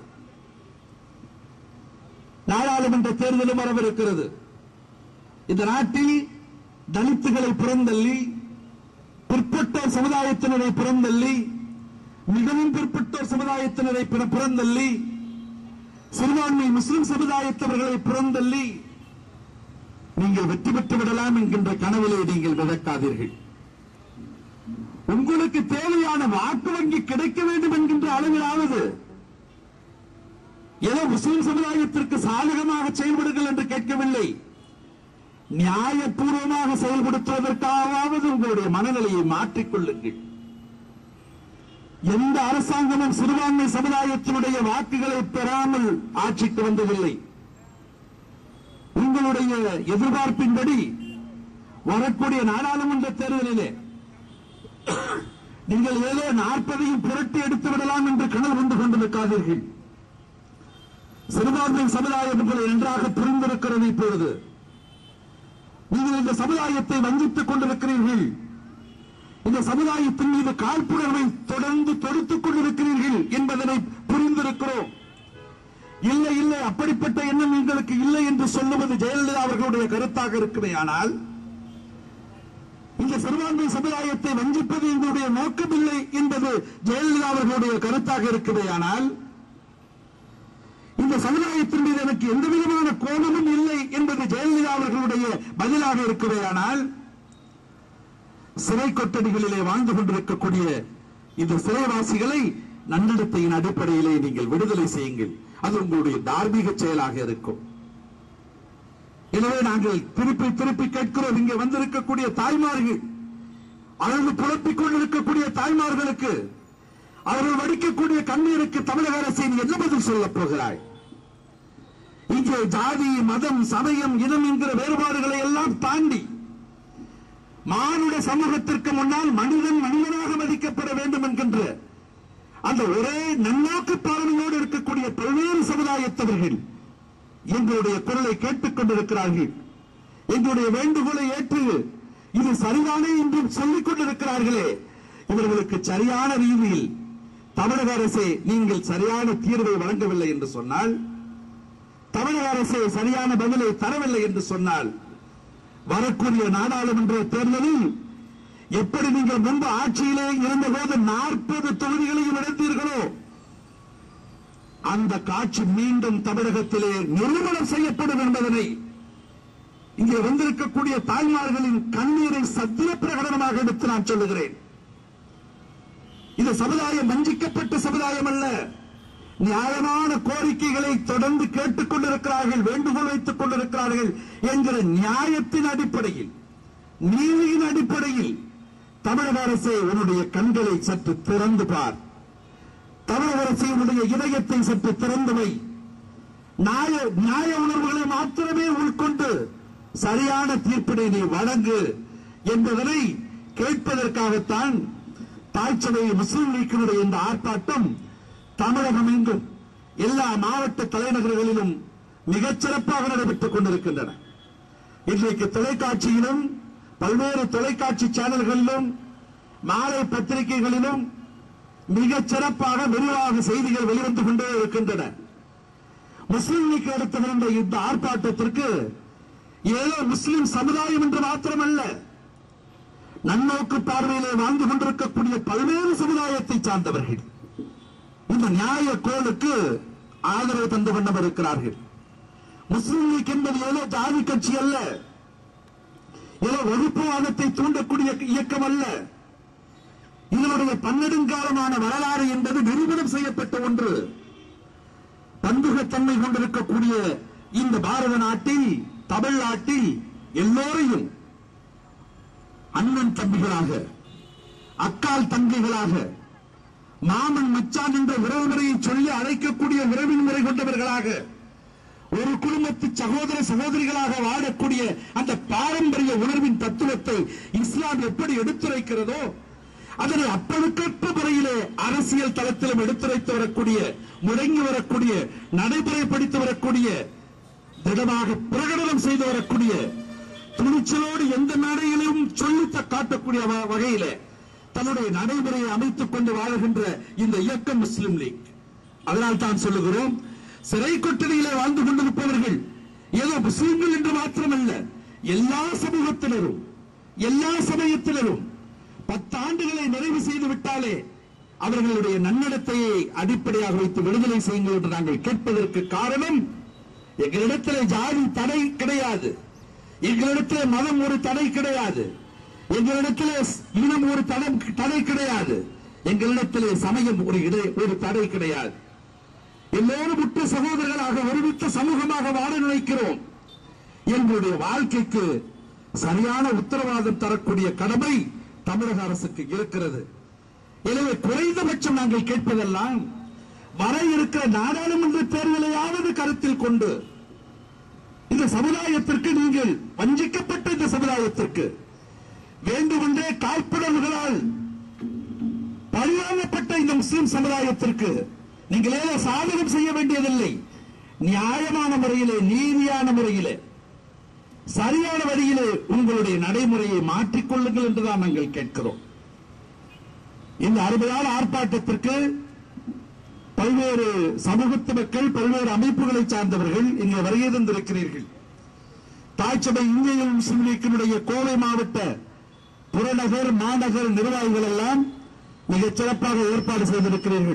நாடாளுமன்ற தேர்தலும் வரவிருக்கிறது. இந்த நாட்டில் தலித்துகளை புறந்தள்ளி, பிற்பட்டோர் சமுதாயத்தினரை புறந்தள்ளி, மிகவும் பிற்பட்டோர் சமுதாயத்தினரை புறந்தள்ளி, சிறுபான்மை முஸ்லிம் சமுதாயத்தவர்களை புறந்தள்ளி நீங்கள் வெற்றி பெற்று விடலாம் என்கின்ற கனவிலே நீங்கள் விதக்காதீர்கள். உங்களுக்கு தேவையான வாக்கு வங்கி கிடைக்க வேண்டும் என்கின்ற அளவிலாவது ஏதோ முஸ்லிம் சமுதாயத்திற்கு சாதகமாக செயல்படுங்கள் என்று கேட்கவில்லை. நியாயபூர்வமாக செயல்படுத்துவதற்காவது உங்களுடைய மனநிலையை மாற்றிக்கொள்ளுங்கள். எந்த அரசாங்கமும் சிறுபான்மை சமுதாயத்தினுடைய வாக்குகளை பெறாமல் ஆட்சிக்கு வந்ததில்லை. உங்களுடைய எதிர்பார்ப்பின்படி வரக்கூடிய நாடாளுமன்ற தேர்தலிலே நீங்கள் ஏதோ 40ஐயும் புரட்டி எடுத்து விடலாம் என்று கனவு கொண்டு கொண்டிருக்காதீர்கள். சிறுபான்மை சமுதாயம் உங்களை நன்றாக புரிந்திருக்கிறது. இப்பொழுது நீங்கள் இந்த சமுதாயத்தை வஞ்சித்துக் கொண்டிருக்கிறீர்கள். இந்த சமுதாயத்தின் மீது காழ்ப்புணர்வை தொடர்ந்து தொடுத்துக் கொண்டிருக்கிறீர்கள் என்பதனை புரிந்திருக்கிறோம். இல்லை இல்லை, அப்படிப்பட்ட எண்ணம் எங்களுக்கு இல்லை என்று சொல்லுவது ஜெயலலிதா அவர்களுடைய கருத்தாக இருக்குமே. ஆனால் இந்த சிறுபான்மை சமுதாயத்தை வஞ்சிப்பது எங்களுடைய நோக்கமில்லை என்பது ஜெயலலிதா அவர்களுடைய கருத்தாக இருக்குமே. ஆனால் இந்த சமுதாயத்தின் மீது எனக்கு எந்த விதமான கோபமும் இல்லை என்பது ஜெயலலிதா அவர்களுடைய பதிலாக இருக்குமே. ஆனால் சிறை கொட்டடிகளிலே வாழ்ந்து கொண்டிருக்கக்கூடிய இந்த சிறைவாசிகளை நன்னடத்தையின் அடிப்படையிலே நீங்கள் விடுதலை செய்யுங்கள். அது உங்களுடைய தார்மீக செயலாக இருக்கும். எனவே நாங்கள் திருப்பி திருப்பி கேட்கிறோம், இங்கே வந்திருக்கக்கூடிய தாய்மார்கள், அழகு புலப்பிக் கொண்டிருக்கக்கூடிய தாய்மார்களுக்கு, அவர்கள் வடிக்கக்கூடிய கண்ணீருக்கு தமிழக அரசை நீ என்ன பதில் சொல்லப் போகிறாய்? இங்கே ஜாதி, மதம், சமயம், இனம் என்கிற வேறுபாடுகளை எல்லாம் தாண்டி மானுட சமூகத்திற்கு முன்னால் மனிதன் மனிதனாக மதிக்கப்பட வேண்டும் என்கின்ற அந்த ஒரே நன்னோக்கு பார்வையோடு இருக்கக்கூடிய பல்வேறு சமுதாயத்தவர்கள் எங்களுடைய குரலை கேட்டுக் கொண்டிருக்கிறார்கள். எங்களுடைய வேண்டுகோளை ஏற்று இது சரிதானே என்று சொல்லிக் கொண்டிருக்கிறார்களே, இவர்களுக்கு சரியான ரீதியில் தமிழக அரசே நீங்கள் சரியான தீர்வை வழங்கவில்லை என்று சொன்னால் தமிழக அரசு சரியான பதிலை தரவில்லை என்று சொன்னால் வரக்கூடிய நாடாளுமன்ற தேர்தலில் எப்படி நீங்கள் முன்பு ஆட்சியிலே இருந்தபோது 40 தொகுதிகளையும் இழந்தீர்களோ அந்த காட்சி மீண்டும் தமிழகத்திலே நிறுவனம் செய்யப்படும் என்பதனை இங்கே வந்திருக்கக்கூடிய தாய்மார்களின் கண்ணீரை சத்திய பிரகடனமாக எடுத்து நான் சொல்லுகிறேன். இது சமுதாயம் வஞ்சிக்கப்பட்ட சமுதாயம் அல்ல. நியாயமான கோரிக்கைகளை தொடர்ந்து கேட்டுக் கொண்டிருக்கிறார்கள், வேண்டுகோள் வைத்துக் கொண்டிருக்கிறார்கள் என்கிற நியாயத்தின் அடிப்படையில், நீதியின் அடிப்படையில் தமிழக அரசே உன்னுடைய கண்களை சற்று திறந்து பார். தமிழக அரசே உன்னுடைய இதயத்தை சற்று திறந்து வை. நியாய உணர்வுகளை மாத்திரமே உள்கொண்டு சரியான தீர்ப்பினை நீ வழங்கு என்பதனை கேட்பதற்காகத்தான் தாய்ச்சபை முஸ்லிம் லீக்கினுடைய இந்த ஆர்ப்பாட்டம் தமிழகம் எங்கும் எல்லா மாவட்ட தலைநகர்களிலும் மிகச்சிறப்பாக நடைபெற்றுக் கொண்டிருக்கின்றன. இன்றைக்கு தொலைக்காட்சியிலும் பல்வேறு தொலைக்காட்சி சேனல்களிலும் மாலை பத்திரிகைகளிலும் மிகச் சிறப்பாக விரிவாக செய்திகள் வெளிவந்து கொண்டே இருக்கின்றன. முஸ்லிம் லீக் எடுத்துகின்ற இந்த ஆர்ப்பாட்டத்திற்கு ஏதோ முஸ்லிம் சமுதாயம் என்று மாத்திரமல்ல, நன்னோக்கு பார்வையிலே வாழ்ந்து கொண்டிருக்கக்கூடிய பல்வேறு சமுதாயத்தை சார்ந்தவர்கள் இந்த நியாய கோளுக்கு ஆதரவு தந்து கொண்டிருக்கிறார்கள். முஸ்லிம் லீக் என்பது ஏதோ ஜாதி கட்சி அல்ல, ஏதோ வகுப்புவாதத்தை தூண்டக்கூடிய இயக்கம் அல்ல. இதனுடைய பன்னெடுங்காலமான வரலாறு என்பது நிரூபணம் செய்யப்பட்ட ஒன்று. பன்முகத்தன்மை கொண்டிருக்கக்கூடிய இந்த பாரத நாட்டில், தமிழ்நாட்டில் எல்லோரையும் அண்ணன் தம்பிகளாக, அக்கால் தங்கைகளாக, மாமன் மச்சான் என்ற உறவு முறையை சொல்லி அழைக்கக்கூடிய உறவின் முறை கொண்டவர்களாக, ஒரு குடும்பத்து சகோதர சகோதரிகளாக வாழக்கூடிய அந்த பாரம்பரிய உணர்வின் தத்துவத்தை இஸ்லாம் எப்படி எடுத்துரைக்கிறதோ அதனை அப்பழுக்கற்ற முறையிலே அரசியல் தளத்திலும் எடுத்துரைத்து வரக்கூடிய, முடங்கி வரக்கூடிய, நடைமுறைப்படுத்தி வரக்கூடிய, திடமாக பிரகடனம் செய்து வரக்கூடிய, துணிச்சலோடு எந்த மேடையிலும் சொல்லித்த காட்டக்கூடிய வகையிலே தன்னுடைய நடைமுறையை அமைத்துக் கொண்டு வாழ்கின்ற இந்த இயக்கம் முஸ்லிம் லீக். அதனால் தான் சொல்லுகிறோம், சிறை கொட்டடியிலே வாழ்ந்து கொண்டிருப்பவர்கள் ஏதோ முஸ்லிம்கள் என்று மாத்திரமல்ல, எல்லா சமூகத்தினரும், எல்லா சமயத்தினரும் 10 ஆண்டுகளை நிறைவு செய்து விட்டாலே அவர்களுடைய நன்னடத்தையை அடிப்படையாக வைத்து விடுதலை செய்யுங்கள் என்று நாங்கள் கேட்பதற்கு காரணம், எங்களிடத்திலே ஜாதி தடை கிடையாது, எங்களிடத்திலே மதம் ஒரு தடை கிடையாது, எங்களிடத்திலே இனம் ஒரு தடை கிடையாது, எங்களிடத்திலே சமயம் ஒரு தடை கிடையாது. எல்லோரும் உற்ற சகோதரர்களாக ஒருமித்த சமூகமாக வாழ நினைக்கிறோம். எங்களுடைய வாழ்க்கைக்கு சரியான உத்தரவாதம் தரக்கூடிய கடமை தமிழக அரசுக்கு இருக்கிறது. எனவே குறைந்தபட்சம் நாங்கள் கேட்பதெல்லாம் வர இருக்கிற நாடாளுமன்ற தேர்தலையாவது கருத்தில் கொண்டு இந்த சமுதாயத்திற்கு, நீங்கள் வஞ்சிக்கப்பட்ட இந்த சமுதாயத்திற்கு, வேண்டுமென்றே காழ்ப்புணர்வுகளால் பழிவாங்கப்பட்ட இந்த முஸ்லிம் சமுதாயத்திற்கு நீங்கள் ஏதோ சாதகம் செய்ய வேண்டியதில்லை. நியாயமான முறையிலே, நீதியான முறையிலே, சரியான வழியிலே உங்களுடைய நடைமுறையை மாற்றிக்கொள்ளுங்கள் என்றுதான் நாங்கள் கேட்கிறோம். இந்த அருமையான ஆர்ப்பாட்டத்திற்கு பல்வேறு சமூகத்து மக்கள், பல்வேறு அமைப்புகளை சார்ந்தவர்கள் இங்கே வருகை தந்திருக்கிறீர்கள். தாய்ச்சபை இந்திய முஸ்லிம் லீக்கினுடைய கோவை மாவட்ட புறநகர், மாநகர் நிர்வாகிகள் எல்லாம் மிகச் சிறப்பாக ஏற்பாடு செய்திருக்கிறீர்கள்.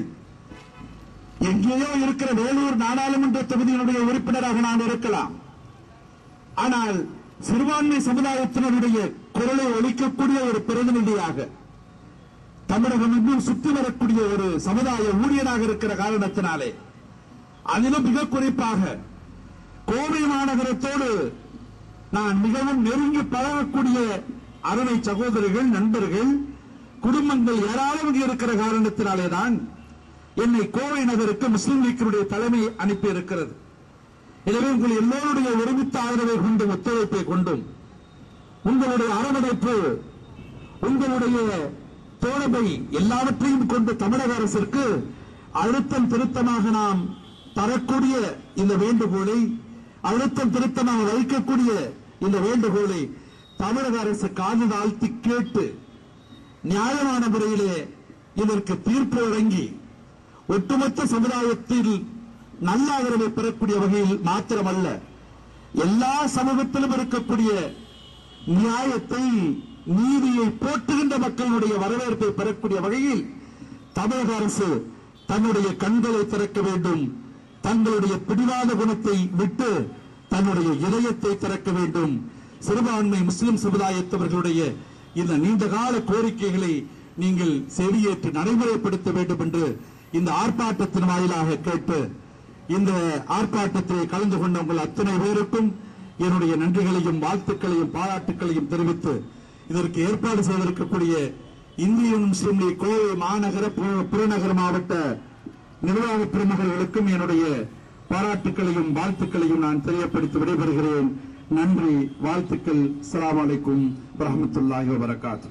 எங்கேயோ இருக்கிற வேலூர் நாடாளுமன்ற தொகுதியினுடைய உறுப்பினராக நான் இருக்கலாம், ஆனால் சிறுபான்மை சமுதாயத்தினருடைய குரலை ஒலிக்கக்கூடிய ஒரு பிரதிநிதியாக தமிழகம் இன்னும் சுற்றி வரக்கூடிய ஒரு சமுதாய ஊழியராக இருக்கிற காரணத்தினாலே, அதிலும் மிக குறிப்பாக கோவை மாநகரத்தோடு நான் மிகவும் நெருங்கி பழகக்கூடிய அருமை சகோதரிகள், நண்பர்கள், குடும்பங்கள் ஏராளம் இருக்கிற காரணத்தினாலேதான் என்னை கோவை நகருக்கு முஸ்லிம் லீக்கினுடைய தலைமை அனுப்பி இருக்கிறது. எனவே உங்கள் எல்லோருடைய ஒருமித்த ஆதரவை கொண்டும், ஒத்துழைப்பை கொண்டும், உங்களுடைய அரவணைப்பு, உங்களுடைய தோழமை எல்லாவற்றையும் கொண்டு தமிழக அரசிற்கு அழுத்தம் திருத்தமாக நாம் தரக்கூடிய இந்த வேண்டுகோளை, அழுத்தம் திருத்தமாக வைக்கக்கூடிய இந்த வேண்டுகோளை தமிழக அரசு காது தாழ்த்தி கேட்டு நியாயமான முறையிலே இதற்கு தீர்ப்பு வழங்கி ஒட்டுமொத்த சமுதாயத்தில் நல்ல ஆதரவை பெறக்கூடிய வகையில் மாத்திரமல்ல, எல்லா சமூகத்திலும் இருக்கக்கூடிய நியாயத்தை, நீதியை போற்றுகின்ற மக்களுடைய வரவேற்பை பெறக்கூடிய வகையில் தமிழக அரசு தன்னுடைய கண்களை திறக்க வேண்டும். தங்களுடைய பிடிவாத குணத்தை விட்டு தன்னுடைய இதயத்தை திறக்க வேண்டும். சிறுபான்மை முஸ்லிம் சமுதாயத்தவர்களுடைய இந்த நீண்டகால கோரிக்கைகளை நீங்கள் செவியேற்று நடைமுறைப்படுத்த வேண்டும் என்று இந்த ஆர்ப்பாட்டத்தின் வாயிலாக கேட்டு, இந்த ஆர்ப்பாட்டத்தில் கலந்து கொண்ட உங்கள் அத்தனை பேருக்கும் என்னுடைய நன்றிகளையும் வாழ்த்துக்களையும் பாராட்டுக்களையும் தெரிவித்து, இதற்கு ஏற்பாடு செய்திருக்கக்கூடிய இந்திய முஸ்லிம் லீக் கோவை மாநகர புறநகர் மாவட்ட நிர்வாக பிரமுகர்களுக்கும் என்னுடைய பாராட்டுக்களையும் வாழ்த்துக்களையும் நான் தெரியப்படுத்தி விடைபெறுகிறேன். நன்றி, வாழ்த்துக்கள். அஸ்ஸலாமு அலைக்கும் வரஹ்மத்துல்லாஹி வபரகாத்துஹு.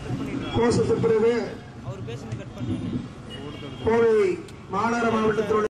கோஷத்துக்கு பிறகு கோவை மாநகர மாவட்டத்தோட